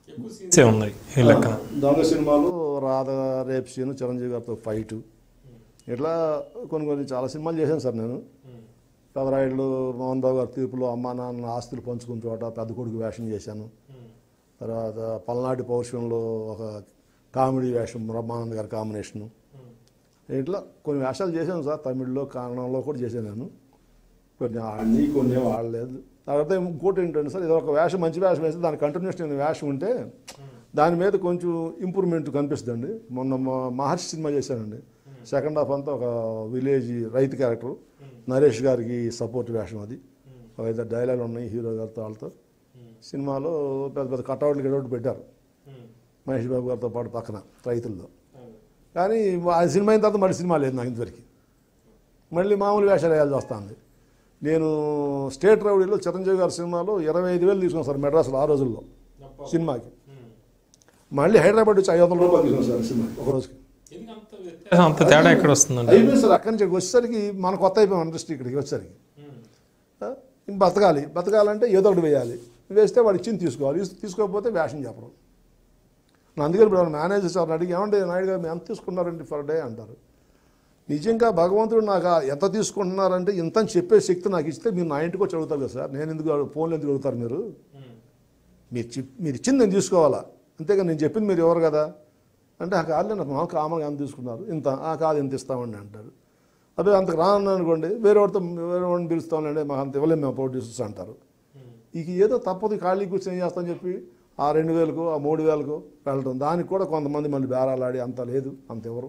S2: దొంగ సినిమాలు రాధ రేప్ సీను చిరంజీవి గారితో ఫైటు, ఇట్లా కొన్ని కొన్ని చాలా సినిమాలు చేశాను సార్ నేను. పెదరాయుడులో మోహన్ బాబు గారి తీర్పులో అమ్మా నాన్న ఆస్తులు పంచుకున్న చోట పెద్ద కొడుకు వేషం చేశాను. తర్వాత పల్నాటి పౌరుషంలో ఒక కామెడీ వేషం బ్రహ్మానంద్ గారి కాంబినేషను, ఇట్లా కొన్ని వేషాలు చేశాను సార్. తమిళ్లో కన్నడంలో కూడా చేశాను నేను. కొన్ని ఆడి కొన్ని వాడలేదు. తర్వాత ఇంకోటి ఏంటంటే సార్, ఇది ఒక వేషం మంచి వేషం వేస్తే దాని కంటిన్యూషన్ వేషం ఉంటే దాని మీద కొంచెం ఇంప్రూవ్మెంట్ కనిపిస్తుందండి. మొన్న మహర్షి సినిమా చేశానండి. సెకండ్ హాఫ్ అంతా ఒక విలేజ్ రైతు క్యారెక్టర్, నరేష్ గారికి సపోర్ట్ వేషం. అది ఒక ఐదు డైలాగులు ఉన్నాయి హీరో గారితో వాళ్ళతో. సినిమాలో పెద్ద పెద్ద కటౌట్లు గడౌట్ పెట్టారు మహేష్ బాబు గారితో పాటు పక్కన రైతుల్లో. కానీ ఆ సినిమా అయిన తర్వాత మళ్ళీ సినిమా లేదు నాకు ఇంతవరకు. మళ్ళీ మామూలు వేషాలు వేయాల్సి వస్తుంది. నేను స్టేట్ రౌడీలో చిరంజీవి గారి సినిమాలో ఇరవై ఐదు వేలు తీసుకున్నాను సార్ మెడ్రాస్లో ఆ రోజుల్లో సినిమాకి. మళ్ళీ హైదరాబాద్ వచ్చి ఐదు వందల రూపాయలు తీసుకున్నాను సార్ సినిమా ఒక రోజుకి.
S1: అంత తేడా ఎక్కడ వస్తుందండి?
S2: అయిపోయింది సార్. అక్కడి నుంచి వచ్చేసరికి మన కొత్త అయిపోయాం ఇండస్ట్రీ. ఇక్కడికి వచ్చేసరికి బతకాలి, బతకాలంటే ఏదో ఒకటి వేయాలి. వేస్తే వాడు ఇచ్చింది తీసుకోవాలి, తీసుకోకపోతే వేషం చెప్పడం. అందుకని ఇప్పుడు మేనేజర్ సార్ అడిగి ఏమంటే నాయుడు గారు ఎంత తీసుకున్నారండి ఫర్ డే అంటారు. నిజంగా భగవంతుడు నాకు ఎంత తీసుకుంటున్నారంటే ఇంత అని చెప్పే శక్తి నాకు ఇస్తే మీరు నా ఇంటికి వచ్చి అడుగుతారు కదా సార్. నేను ఎందుకు ఫోన్లో ఎందుకు అడుగుతారు మీరు? మీరు మీరు ఇచ్చింది నేను తీసుకోవాలా, అంతేగా నేను చెప్పింది మీరు ఎవరు కదా అంటే ఆ కాదు నాకు మాకు కామగా ఎంత తీసుకున్నారు, ఇంత ఆ కాదు ఎంత ఇస్తామండి అంటారు. అదే అంతకు రాను అనుకోండి వేరే వాడితో వేరే వాడిని పిలుస్తామండి మాకు అంత ఇవ్వలేము మేము ప్రొడ్యూసర్స్ అంటారు. ఇక ఏదో తప్పదు ఖాళీ కూర్చొని ఏం చేస్తామని చెప్పి ఆ రెండు వేలకు ఆ మూడు వేలకు వెళ్ళటం. దానికి కూడా కొంతమంది మళ్ళీ బేరాలాడి అంత లేదు అంత ఎవరు.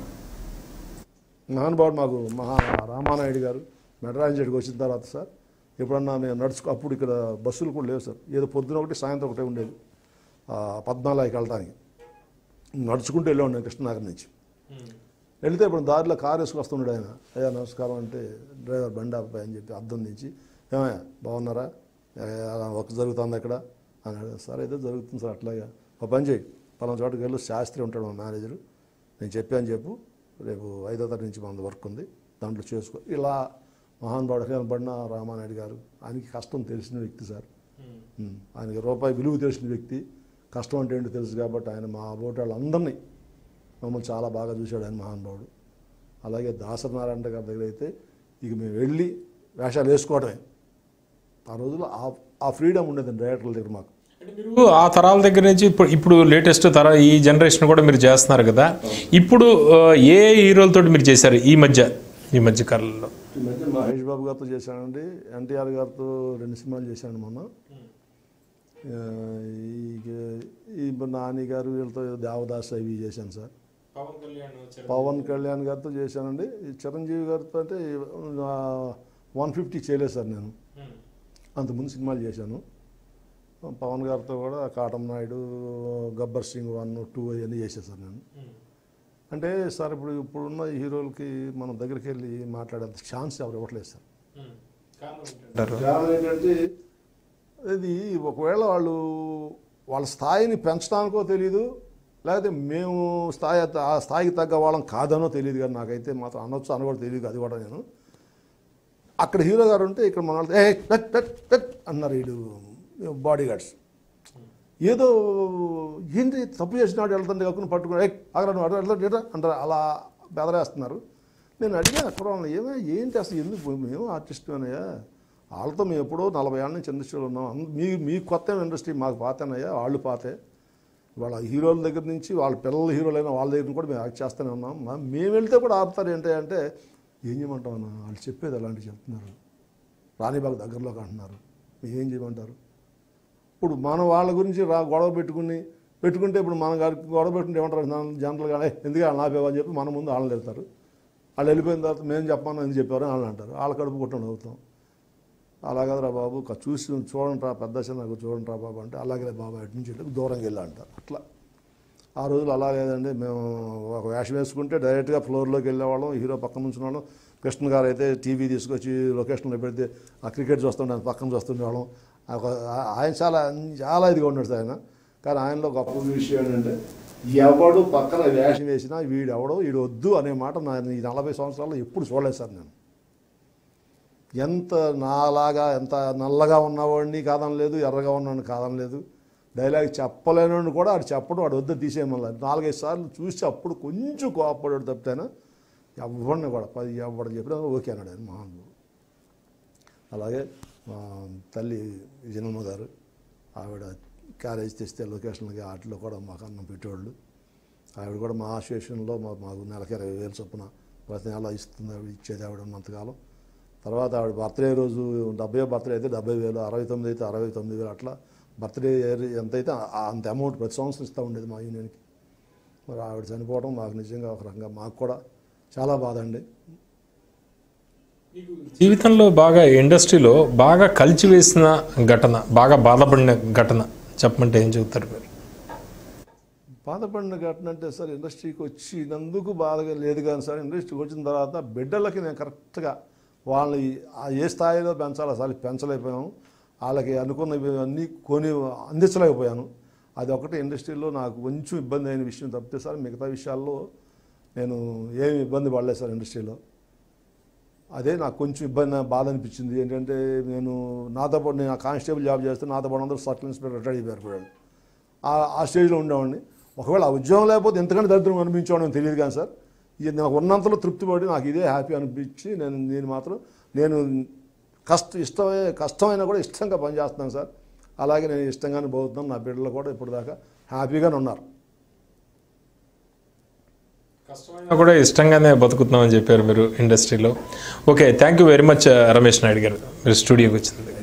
S2: మహానుభావుడు మాకు మహా రామానాయుడు గారు మెడ్రాస్ చెట్టుకు వచ్చిన తర్వాత సార్ ఎప్పుడన్నా మేము నడుచుకు అప్పుడు ఇక్కడ బస్సులు కూడా లేవు సార్. ఏదో పొద్దున ఒకటి సాయంత్రం ఒకటే ఉండేది పద్నాలుగుకి వెళ్ళటానికి. నడుచుకుంటూ వెళ్ళాడు నేను కృష్ణనగర్ నుంచి. వెళితే ఇప్పుడు దారిలో కారు వేసుకు వస్తున్నాడు ఆయన. అయ్యా నమస్కారం అంటే డ్రైవర్ బండి అబ్బాయి అని చెప్పి అద్దం నుంచి ఏమయ్యా బాగున్నారా వర్క్ జరుగుతుంది అక్కడ అన్నాడు. సార్ అయితే జరుగుతుంది సార్ అట్లాగా ఒక పని చేయి పలానా చోటుకి వెళ్ళి శాస్త్రి ఉంటాడు మా మేనేజరు, నేను చెప్పాను చెప్పు రేపు ఐదో తారీఖు నుంచి మన వర్క్ ఉంది దాంట్లో చేసుకో. ఇలా మహానుభావుడు కనబడిన రామానాయుడు గారు ఆయనకి కష్టం తెలిసిన వ్యక్తి సార్. ఆయనకి రూపాయి విలువ తెలిసిన వ్యక్తి, కష్టం అంటే ఏంటో తెలుసు కాబట్టి ఆయన మా ఓటు వాళ్ళందరినీ మమ్మల్ని చాలా బాగా చూశాడు ఆయన మహానుభావుడు. అలాగే దాసనారాయణ గారి దగ్గర అయితే ఇక మేము వెళ్ళి వేషాలు వేసుకోవడమే. ఆ రోజుల్లో ఆ ఫ్రీడమ్ ఉండేదండి డైరెక్టర్ల దగ్గర మాకు.
S1: మీరు ఆ తరాల దగ్గర నుంచి ఇప్పుడు ఇప్పుడు లేటెస్ట్ తర ఈ జనరేషన్ కూడా మీరు చేస్తున్నారు కదా, ఇప్పుడు ఏ హీరోలతో మీరు చేశారు ఈ మధ్య ఈ మధ్య కాలంలో?
S2: ఈ మధ్య మహేష్ బాబు గారితో చేశానండి, ఎన్టీఆర్ గారితో రెండు సినిమాలు చేశాను మొన్న. ఈ నాని గారు వీళ్ళతో దేవదాస్ అవి చేశాను సార్. పవన్ కళ్యాణ్ గారితో చేశానండి. ఈ చిరంజీవి గారితో అంటే వన్ ఫిఫ్టీ చేయలేదు సార్ నేను, అంతకుముందు సినిమాలు చేశాను. పవన్ గారితో కూడా కాటం నాయుడు, గబ్బర్ సింగ్ వన్ టూ అవన్నీ చేశాను సార్ నేను. అంటే సార్ ఇప్పుడు ఇప్పుడున్న హీరోలకి మనం దగ్గరికి వెళ్ళి మాట్లాడేంత ఛాన్స్ ఎవరు ఇవ్వట్లేదు సార్. కారణం ఏంటంటే ఇది ఒకవేళ వాళ్ళు వాళ్ళ స్థాయిని పెంచడానికో తెలియదు, లేకపోతే మేము స్థాయి ఆ స్థాయికి తగ్గ వాళ్ళం కాదనో తెలియదు. కానీ నాకైతే మాత్రం అనొచ్చు అని కూడా తెలియదు. అది కూడా నేను అక్కడ హీరో గారు ఉంటే ఇక్కడ మన వాళ్ళు ఏ టట్ టట్ టట్ అన్నారు వీడు బాడీ గార్డ్స్. ఏదో ఏంటి తప్పు చేసినాడు వెళ్తుంటే కక్కుని పట్టుకుని అక్కడ నువ్వు వెళ్తాడు అంటారు, అలా బెదరేస్తున్నారు. నేను అడిగాను అక్కడ వాళ్ళని, ఏమో ఏంటి అసలు ఎందుకు మేము ఆర్టిస్ట్ అనయ్యా, వాళ్ళతో మేము ఎప్పుడో నలభై ఏళ్ళ నుంచి ఇండస్ట్రీలో ఉన్నాం, మీ మీకు కొత్త ఇండస్ట్రీ మాకు పాతేనయ్యా, వాళ్ళు పాతే. వాళ్ళ హీరోల దగ్గర నుంచి వాళ్ళ పిల్లల హీరోలైనా వాళ్ళ దగ్గర కూడా మేము యాక్ట్ చేస్తూనే ఉన్నాం. మేము వెళ్తే కూడా ఆపుతారు ఏంటి అంటే ఏం చేయమంటాం అన్న, వాళ్ళు చెప్పేది అలాంటివి చెప్తున్నారు, రాణిబాగ్ దగ్గరలోకి అంటున్నారు, ఏం చేయమంటారు. ఇప్పుడు మనం వాళ్ళ గురించి రా గొడవ పెట్టుకుని పెట్టుకుంటే ఇప్పుడు మన గారికి గొడవ పెట్టుకుంటే ఏమంటారు జనరల్గానే, ఎందుకు వాళ్ళు ఆపేవని చెప్పి మన ముందు వాళ్ళని వెళ్తారు. వాళ్ళు వెళ్ళిపోయిన తర్వాత మేము చెప్పాను ఎందుకు చెప్పారు వాళ్ళని అంటారు, వాళ్ళ కడుపు కొట్టడం అవుతాం. అలాగదరా బాబు చూసి చూడండి రా పెద్ద నాకు చూడండి రా బాబు అంటే అలాగే బాబు అటు నుంచి వెళ్ళి దూరంగా వెళ్ళి అంటారు. అట్లా ఆ రోజులు అలా లేదండి. మేము ఒక వేషం వేసుకుంటే డైరెక్ట్గా ఫ్లోర్లోకి వెళ్ళేవాళ్ళం, హీరో పక్కన నుంచున్నాళ్ళం. కృష్ణ గారు అయితే టీవీ తీసుకొచ్చి లొకేషన్లో పెడితే ఆ క్రికెట్ చూస్తుండే పక్కన చూస్తుండేవాళ్ళం. ఆయన చాలా చాలా ఇదిగా ఉన్నాడు ఆయన. కానీ ఆయనలో గొప్ప విషయం ఏంటంటే ఎవడు పక్కన వేషం వేసినా వీడు ఎవడో వీడు వద్దు అనే మాట నా ఈ నలభై సంవత్సరాల్లో ఎప్పుడు చూడలేదు సార్ నేను. ఎంత నాలాగా ఎంత నల్లగా ఉన్నవాడిని కాదనలేదు, ఎర్రగా ఉన్నవాడిని కాదనలేదు, డైలాగ్ చెప్పలేనోడిని కూడా వాడు చెప్పడం వాడు వద్ద తీసేయమల్లా నాలుగైదు సార్లు చూసి అప్పుడు కొంచెం కోపపడాడు తప్పితేనా ఎవరిని కూడా పది ఎవడు చెప్పినా ఓకే అన్నాడు ఆయన మహానుభావుడు. అలాగే మా తల్లి విజయనమ్మ గారు ఆవిడ క్యారేజ్ తెస్తే లొకేషన్లకి వాటిలో కూడా మాకు అన్నం పెట్టేవాళ్ళు. ఆవిడ కూడా మా అసోసియేషన్లో మా మాకు నెలకి ఇరవై వేలు చొప్పున ప్రతి నెల ఇస్తుంది, ఆవిడ ఇచ్చేది ఆవిడ ఉన్నంతకాలం. తర్వాత ఆవిడ బర్త్డే రోజు డెబ్బై బర్త్డే అయితే డెబ్బై వేలు, అరవై తొమ్మిది అయితే అరవై తొమ్మిది వేలు, అట్లా బర్త్డే ఎంతైతే అంత అమౌంట్ ప్రతి సంవత్సరం ఇస్తూ ఉండేది మా యూనియన్కి. మరి ఆవిడ చనిపోవడం మాకు నిజంగా ఒక రకంగా మాకు కూడా చాలా బాధ అండి.
S1: జీవితంలో బాగా ఇండస్ట్రీలో బాగా కలిచివేసిన ఘటన, బాగా బాధపడిన ఘటన చెప్పమంటే ఏం చెబుతారు మీరు?
S2: బాధపడిన ఘటన అంటే సార్ ఇండస్ట్రీకి వచ్చినందుకు బాధగా లేదు కానీ సార్ ఇండస్ట్రీకి వచ్చిన తర్వాత బిడ్డలకి నేను కరెక్ట్గా వాళ్ళని ఏ స్థాయిలో పెంచాలో అసలు పెంచలేకపోయాను. వాళ్ళకి అనుకున్నవి అన్నీ కొని అందించలేకపోయాను. అది ఒకటి ఇండస్ట్రీలో నాకు కొంచెం ఇబ్బంది అయిన విషయం తప్పితే సార్ మిగతా విషయాల్లో నేను ఏమి ఇబ్బంది పడలేదు సార్ ఇండస్ట్రీలో. అదే నాకు కొంచెం ఇబ్బంది బాధ అనిపించింది ఏంటంటే నేను నాతో పాటు నేను కానిస్టేబుల్ జాబ్ చేస్తే నాతో పాటు అందరూ సర్కిల్ ఇన్స్పెక్టర్ రిటైర్ అయిపోయారు. ఆ స్టేజ్లో ఉండేవాడిని. ఒకవేళ ఆ ఉద్యోగం లేకపోతే ఎంతకంటే దరిద్రం అనిపించేవాడిని తెలియదు కానీ సార్ ఇది నాకు ఉన్నంతలో తృప్తి పడి నాకు ఇదే హ్యాపీ అనిపించి నేను నేను మాత్రం నేను కష్ట ఇష్టమే కష్టమైనా కూడా ఇష్టంగా పనిచేస్తున్నాను సార్. అలాగే నేను ఇష్టంగానే పోతున్నాను. నా బిడ్డలు కూడా ఇప్పటిదాకా హ్యాపీగానే ఉన్నారు.
S1: కష్టమైనా కూడా ఇష్టంగానే బతుకుతున్నామని చెప్పారు మీరు ఇండస్ట్రీలో. Okay, thank you very much Ramesh Naidu garu మీరు స్టూడియోకి వచ్చింది.